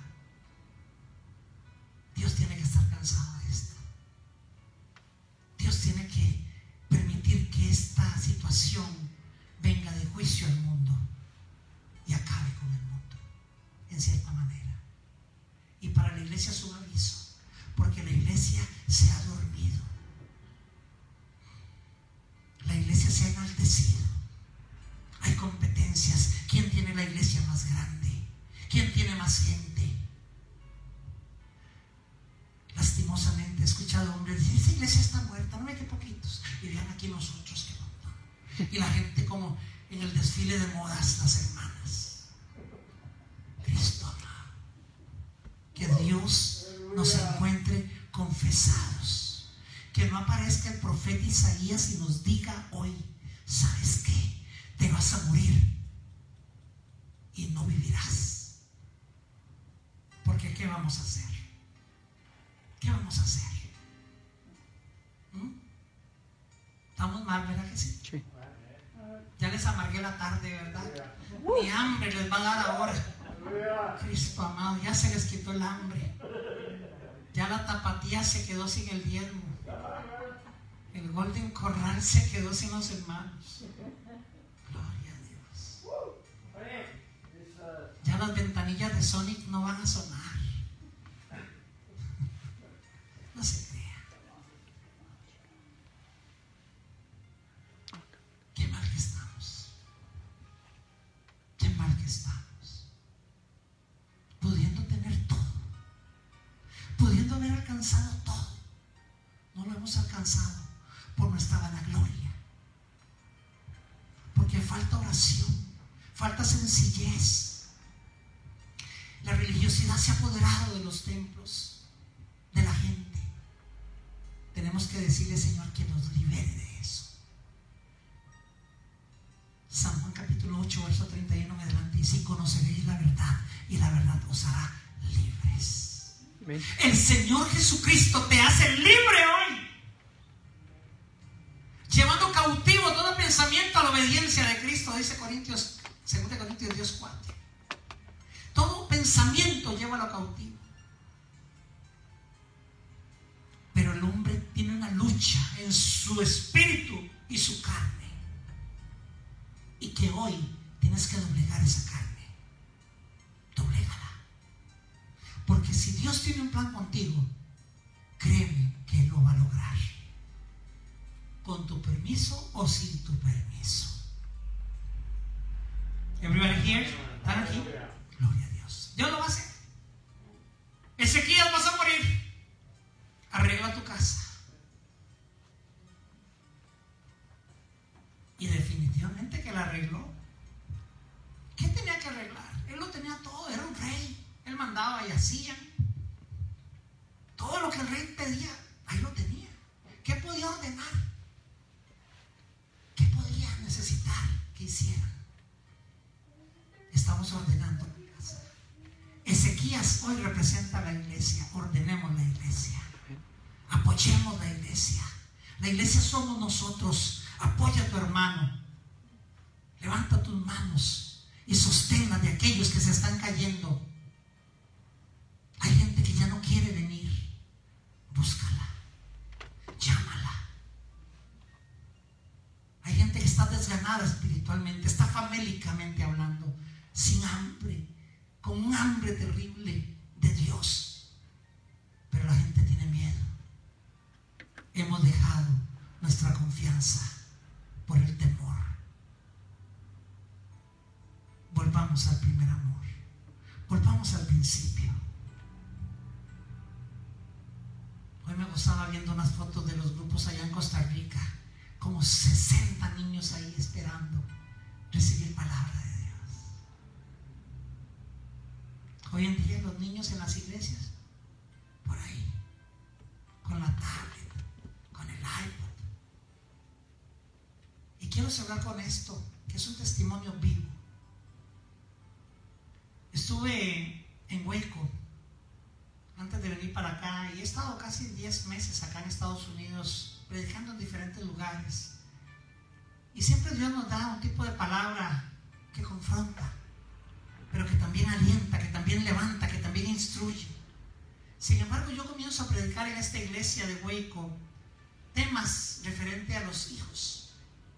Dios tiene que estar cansado de esto. Dios tiene que permitir que esta situación venga de juicio al mundo y acabe con el mundo, en cierta manera. Y para la iglesia es un aviso, porque la iglesia se ha dormido. La iglesia se ha enaltecido. Hay competencias. ¿Quién tiene la iglesia más grande? ¿Quién tiene más gente? Lastimosamente he escuchado hombres decir: esa iglesia está muerta, no ve que poquitos. Y vean aquí nosotros que montón. Y la gente como en el desfile de modas, las hermanas. Cristo amado, que Dios nos encuentre confesados. Que no aparezca el profeta Isaías y nos diga hoy: ¿sabes qué? Te vas a morir. y no vivirás. Porque ¿qué vamos a hacer? ¿Qué vamos a hacer? ¿Mm? Estamos mal, ¿verdad que sí? Sí. Ya les amargué la tarde, ¿verdad? Ni hambre les va a dar ahora. Cristo amado, ya se les quitó el hambre. Ya la tapatía se quedó sin el diezmo. El Golden Corral se quedó sin los hermanos. Gloria a Dios. Ya las ventanillas de Sonic no van a sonar. No se crea. Qué mal que estamos. Qué mal que estamos. Pudiendo tener todo. Pudiendo haber alcanzado todo. No lo hemos alcanzado por nuestra vanagloria. Porque falta oración. Falta sencillez. La religiosidad se ha apoderado de los templos, de la gente. Tenemos que decirle, Señor, que nos libere de eso. San Juan capítulo ocho, verso treinta y uno en adelante dice: y conoceréis la verdad, y la verdad os hará libres. Amén. El Señor Jesucristo te hace libre hoy, llevando cautivo todo pensamiento a la obediencia de Cristo, dice Corintios, segunda Corintios Dios cuatro. Todo pensamiento llévalo cautivo. Pero el hombre tiene una lucha en su espíritu y su carne, y que hoy tienes que doblegar esa carne. Doblégala. Porque si Dios tiene un plan contigo, créeme que Él lo va a lograr, con tu permiso o sin tu permiso. Everybody here? ¿Están aquí? Gloria a Dios. Dios lo va a hacer. Ezequías, vas a morir. Arregla tu casa. Y definitivamente que la arregló. ¿Qué tenía que arreglar? Él lo tenía todo, era un rey. Él mandaba y hacía. Todo lo que el rey pedía, ahí lo tenía. ¿Qué podía ordenar? ¿Qué podía necesitar que hicieran? Estamos ordenando la casa. Ezequías hoy representa a la iglesia. Ordenemos la iglesia. Apoyemos la iglesia. La iglesia somos nosotros. Apoya a tu hermano. Levanta tus manos y sosténla de aquellos que se están cayendo. Hay gente que ya no quiere venir. Búscala. Llámala. Hay gente que está desganada espiritualmente, está famélicamente hablando, sin hambre, con un hambre terrible de Dios. Pero la gente tiene miedo. Hemos dejado nuestra confianza por el temor. Volvamos al primer amor. Volvamos al principio. Hoy me gozaba viendo unas fotos de los grupos allá en Costa Rica, como sesenta niños ahí esperando recibir palabra de Dios. Hoy en día los niños en las iglesias, por ahí, con la tablet, con el iPod. Y quiero cerrar con esto, que es un testimonio vivo. Estuve en Waco antes de venir para acá y he estado casi diez meses acá en Estados Unidos predicando en diferentes lugares, y siempre Dios nos da un tipo de palabra que confronta, pero que también alienta, que también levanta, que también instruye. Sin embargo, yo comienzo a predicar en esta iglesia de Waco temas referentes a los hijos,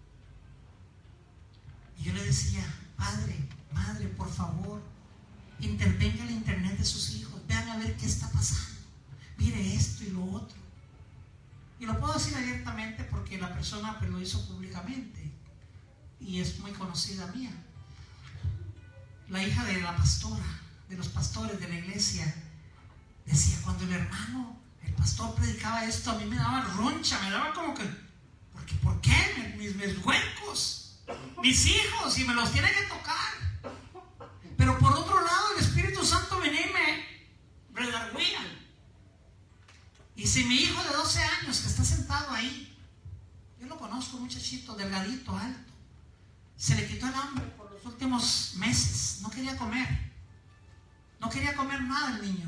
y yo le decía: padre, madre, por favor, intervenga el internet de sus hijos, vean a ver qué está pasando, mire esto y lo otro. Y lo puedo decir abiertamente porque la persona pues lo hizo públicamente y es muy conocida mía. La hija de la pastora, de los pastores de la iglesia, decía: cuando el hermano, el pastor predicaba esto, a mí me daba roncha, me daba como que, porque, ¿por qué? Mis, mis huecos, mis hijos, y me los tiene que tocar. Pero por otro lado, el Espíritu Santo venía y me redarguía. Y si mi hijo de doce años que está sentado ahí, yo lo conozco, un muchachito delgadito, alto, se le quitó el hambre por los últimos meses. No quería comer. No quería comer nada el niño.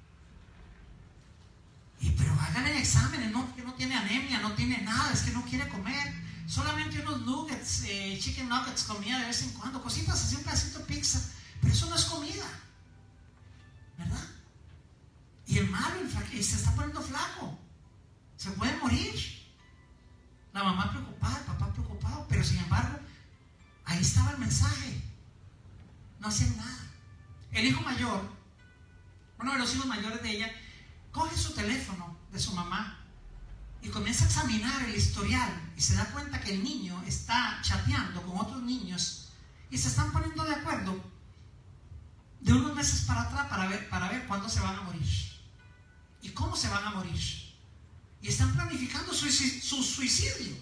Y pero háganle exámenes, no, que no tiene anemia, no tiene nada, es que no quiere comer. Solamente unos nuggets, eh, chicken nuggets comía de vez en cuando, cositas así, un pedacito de pizza. Pero eso no es comida, ¿verdad? Y el malo, y se está poniendo flaco, se puede morir. La mamá preocupada, el papá preocupado, pero sin embargo, ahí estaba el mensaje. No hacían nada. El hijo mayor, uno de los hijos mayores de ella, coge su teléfono de su mamá y comienza a examinar el historial y se da cuenta que el niño está chateando con otros niños y se están poniendo de acuerdo de unos meses para atrás para ver, para ver cuándo se van a morir y cómo se van a morir, y están planificando su, su suicidio.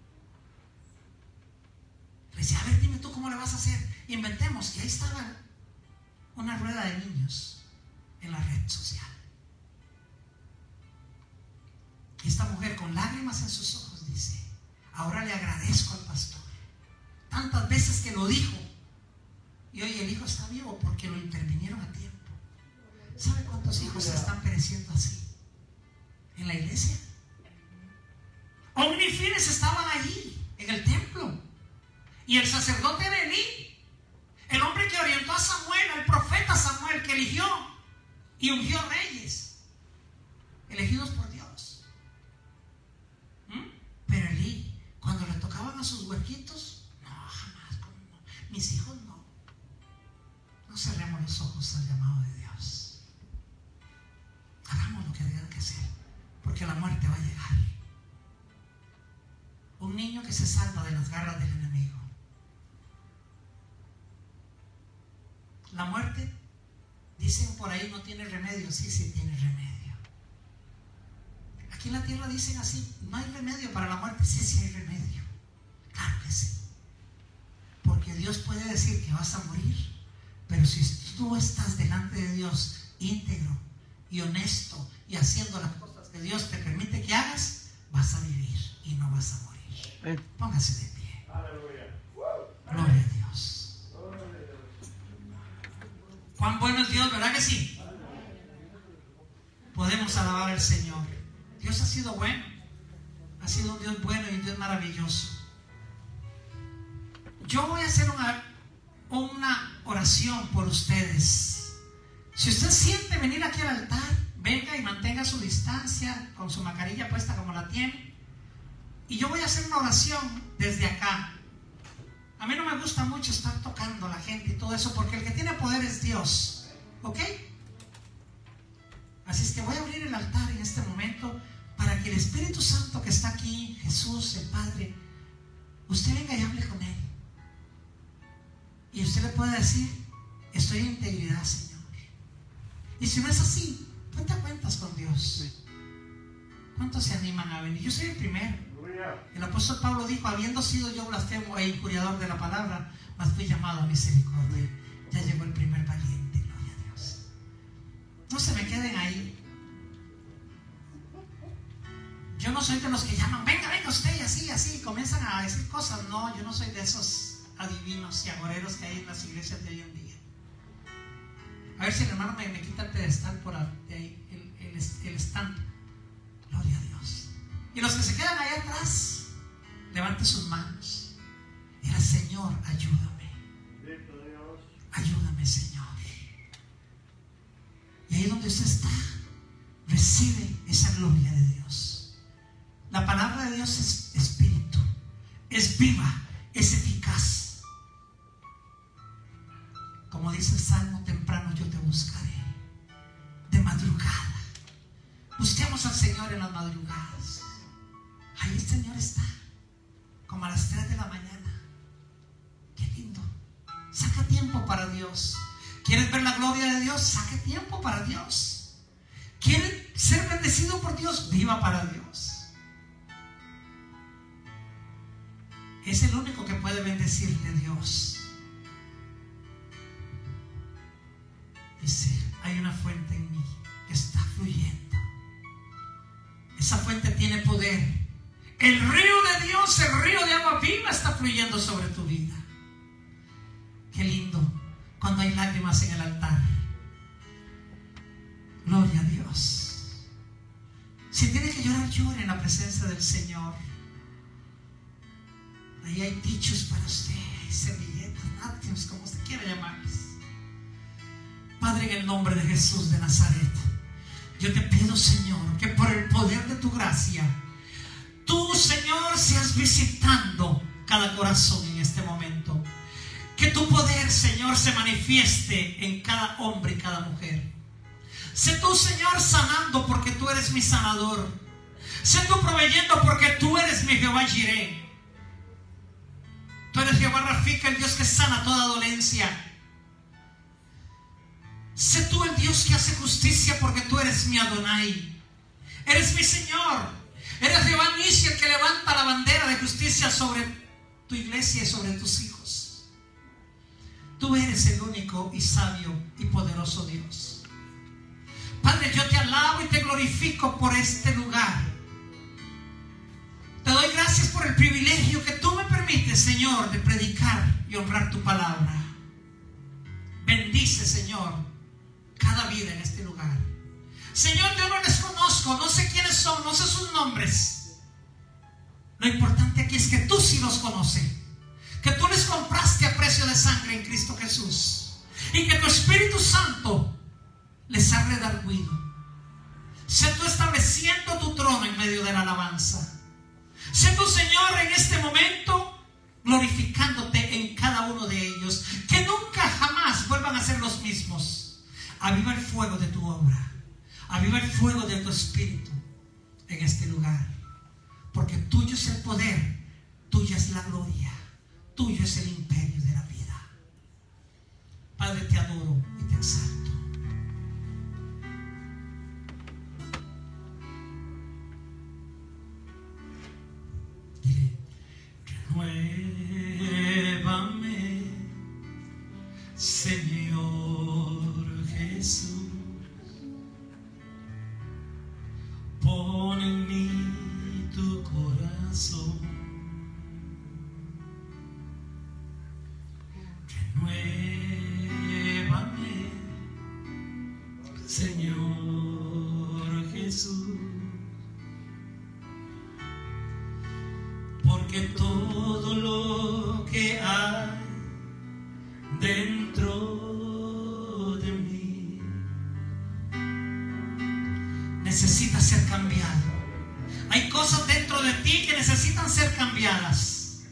Le decía, a ver, dime tú cómo le vas a hacer, inventemos. Y ahí estaba una rueda de niños en la red social. Y esta mujer con lágrimas en sus ojos dice, ahora le agradezco al pastor tantas veces que lo dijo, y hoy el hijo está vivo porque lo intervinieron a tiempo. ¿Sabe cuántos hijos se están pereciendo así en la iglesia? Omnifines estaban allí en el templo, y el sacerdote de Elí, el hombre que orientó a Samuel, el profeta Samuel, que eligió y ungió reyes elegidos por Dios. ¿Mm? Pero Elí, cuando le tocaban a sus huerquitos, no, jamás, ¿cómo no? Mis hijos no. No cerremos los ojos al llamado de Dios. Hagamos lo que tengan que hacer, porque la muerte va a llegar. Un niño que se salva de las garras del enemigo. La muerte, dicen por ahí, no tiene remedio. Sí, sí tiene remedio. Aquí en la tierra dicen así, no hay remedio para la muerte. Sí, sí hay remedio. Claro que sí. Porque Dios puede decir que vas a morir, pero si tú estás delante de Dios íntegro y honesto y haciendo las cosas que Dios te permite que hagas, vas a vivir y no vas a morir. Póngase de pie. Gloria a Dios. Cuán bueno es Dios, ¿verdad que sí? Podemos alabar al Señor. Dios ha sido bueno. Ha sido un Dios bueno y un Dios maravilloso. Yo voy a hacer una, una oración por ustedes. Si usted siente venir aquí al altar, venga y mantenga su distancia con su mascarilla puesta como la tiene. Y yo voy a hacer una oración desde acá. A mí no me gusta mucho estar tocando a la gente y todo eso, porque el que tiene poder es Dios. ¿Ok? Así es que voy a abrir el altar en este momento para que el Espíritu Santo que está aquí, Jesús, el Padre, usted venga y hable con Él. Y usted le puede decir, estoy en integridad, Señor. Y si no es así, ponte a cuentas con Dios. ¿Cuántos se animan a venir? Yo soy el primero. El apóstol Pablo dijo, habiendo sido yo blasfemo e injuriador de la palabra, mas fui llamado a misericordia. Ya llegó el primer valiente, gloria a Dios. No se me queden ahí. Yo no soy de los que llaman, venga, venga usted, y así, así, comienzan a decir cosas. No, yo no soy de esos adivinos y agoreros que hay en las iglesias de hoy en día. A ver si el hermano me, me quita el pedestal por ahí, el, el, el stand. Gloria a Dios. Y los que se quedan ahí atrás, levante sus manos. Diga, Señor, ayúdame. Ayúdame, Señor. Y ahí donde usted está, recibe esa gloria de Dios. La palabra de Dios es espíritu, es viva, es eficaz. Como dice el Salmo, temprano yo te buscaré, de madrugada. Busquemos al Señor en las madrugadas. Ahí el Señor está, como a las tres de la mañana. Qué lindo. Saca tiempo para Dios. ¿Quieres ver la gloria de Dios? Saque tiempo para Dios. ¿Quieres ser bendecido por Dios? Viva para Dios. Es el único que puede bendecirte, Dios. Dice, hay una fuente en mí que está fluyendo. Esa fuente tiene poder. El río de Dios, el río de agua viva está fluyendo sobre tu vida. cuando hay lágrimas en el altar. Gloria a Dios. Si tiene que llorar, llore en la presencia del Señor. Ahí hay dichos para usted, hay servilletas, nápkins, como usted quiera llamarles. Padre, en el nombre de Jesús de Nazaret, yo te pido, Señor, que por el poder de tu gracia, tú, Señor, seas visitando cada corazón en este momento. Que tu poder, Señor, se manifieste en cada hombre y cada mujer. Sé tú, Señor, sanando porque tú eres mi sanador. Sé tú proveyendo porque tú eres mi Jehová Jireh. Tú eres Jehová Rafika, el Dios que sana toda dolencia. Sé tú el Dios que hace justicia porque tú eres mi Adonai. Eres mi Señor. Eres Jehová Nisi, el que levanta la bandera de justicia sobre tu iglesia y sobre tus hijos. Tú eres el único y sabio y poderoso Dios. Padre, yo te alabo y te glorifico por este lugar. Te doy gracias por el privilegio que tú me permites, Señor, de predicar y honrar tu palabra. Bendice, Señor, cada vida en este lugar. Señor, yo no les conozco, no sé quiénes son, no sé sus nombres. Lo importante aquí es que tú sí los conoces, que tú les compraste a precio de sangre en Cristo Jesús, y que tu Espíritu Santo les ha redarguido. Sé tú estableciendo tu trono en medio de la alabanza. Sé tú, Señor, en este momento glorificándote en cada uno de ellos, que nunca jamás vuelvan a ser los mismos. Aviva el fuego de tu obra, aviva el fuego de tu Espíritu en este lugar, porque tuyo es el poder, tuya es la gloria, tuyo es el imperio de la vida. Padre, te adoro y te exalto. Dile: renuévame, Señor Jesús. Pon en mí tu corazón. Renuévame, Señor Jesús. Porque todo lo que hay dentro de mí necesita ser cambiado. Hay cosas dentro de ti que necesitan ser cambiadas.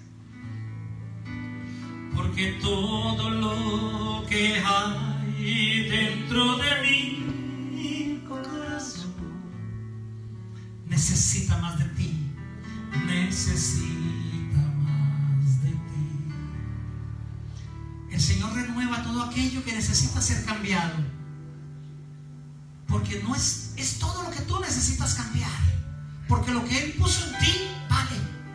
Porque todo lo que hay dentro de mi corazón necesita más de ti. Necesita más de ti. El Señor renueva todo aquello que necesita ser cambiado, porque no es, es todo lo que tú necesitas cambiar, porque lo que Él puso en ti vale.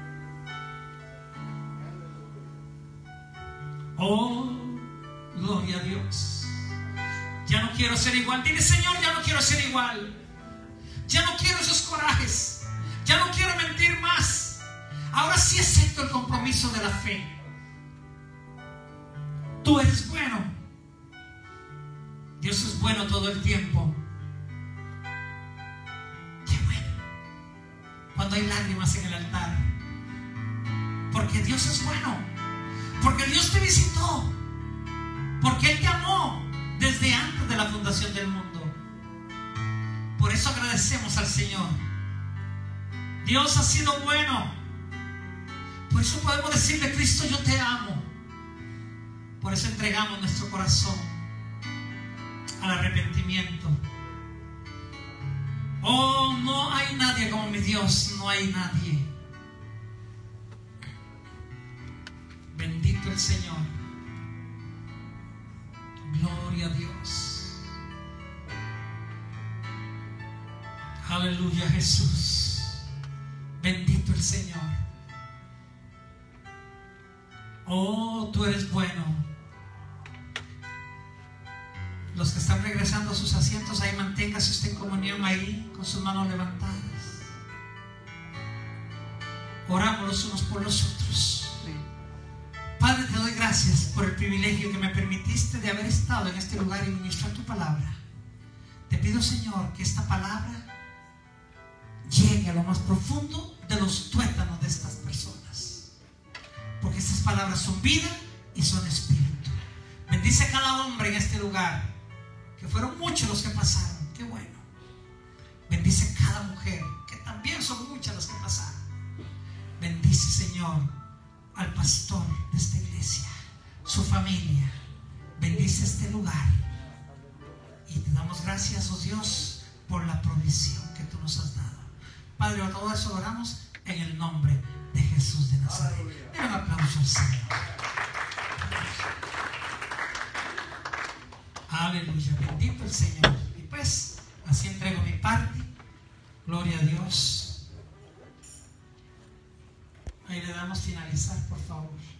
Oh, gloria a Dios. Ya no quiero ser igual. Dile: Señor, ya no quiero ser igual. Ya no quiero esos corajes. Ya no quiero mentir más. Ahora sí acepto el compromiso de la fe. Tú eres bueno. Dios es bueno todo el tiempo. Qué bueno cuando hay lágrimas en el altar, porque Dios es bueno, porque Dios te visitó, porque Él te amó desde antes de la fundación del mundo. Por eso agradecemos al Señor. Dios ha sido bueno. Por eso podemos decirle: Cristo, yo te amo. Por eso entregamos nuestro corazón al arrepentimiento. Oh, no hay nadie como mi Dios, no hay nadie. Bendito el Señor. Gloria a Dios. Aleluya, Jesús. Bendito el Señor. Oh, tú eres bueno. Los que están regresando a sus asientos, ahí manténgase usted en comunión ahí, con sus manos levantadas. Oramos los unos por los otros. Padre, te doy gracias por el privilegio que me permitiste de haber estado en este lugar y ministrar tu palabra. Te pido, Señor, que esta palabra llegue a lo más profundo de los tuétanos de estas personas, porque estas palabras son vida y son espíritu. Bendice a cada hombre en este lugar, que fueron muchos los que pasaron. Qué bueno. Bendice a cada mujer, que también son muchas las que pasaron. Bendice, Señor, al pastor de esta iglesia, su familia. Bendice este lugar. Y te damos gracias, oh Dios, por la provisión que tú nos has dado. Padre, a todo eso oramos en el nombre de Jesús de Nazaret. Den un aplauso al Señor. Aleluya, bendito el Señor. Y pues, así entrego mi parte. Gloria a Dios. Ahí le damos finalizar, por favor.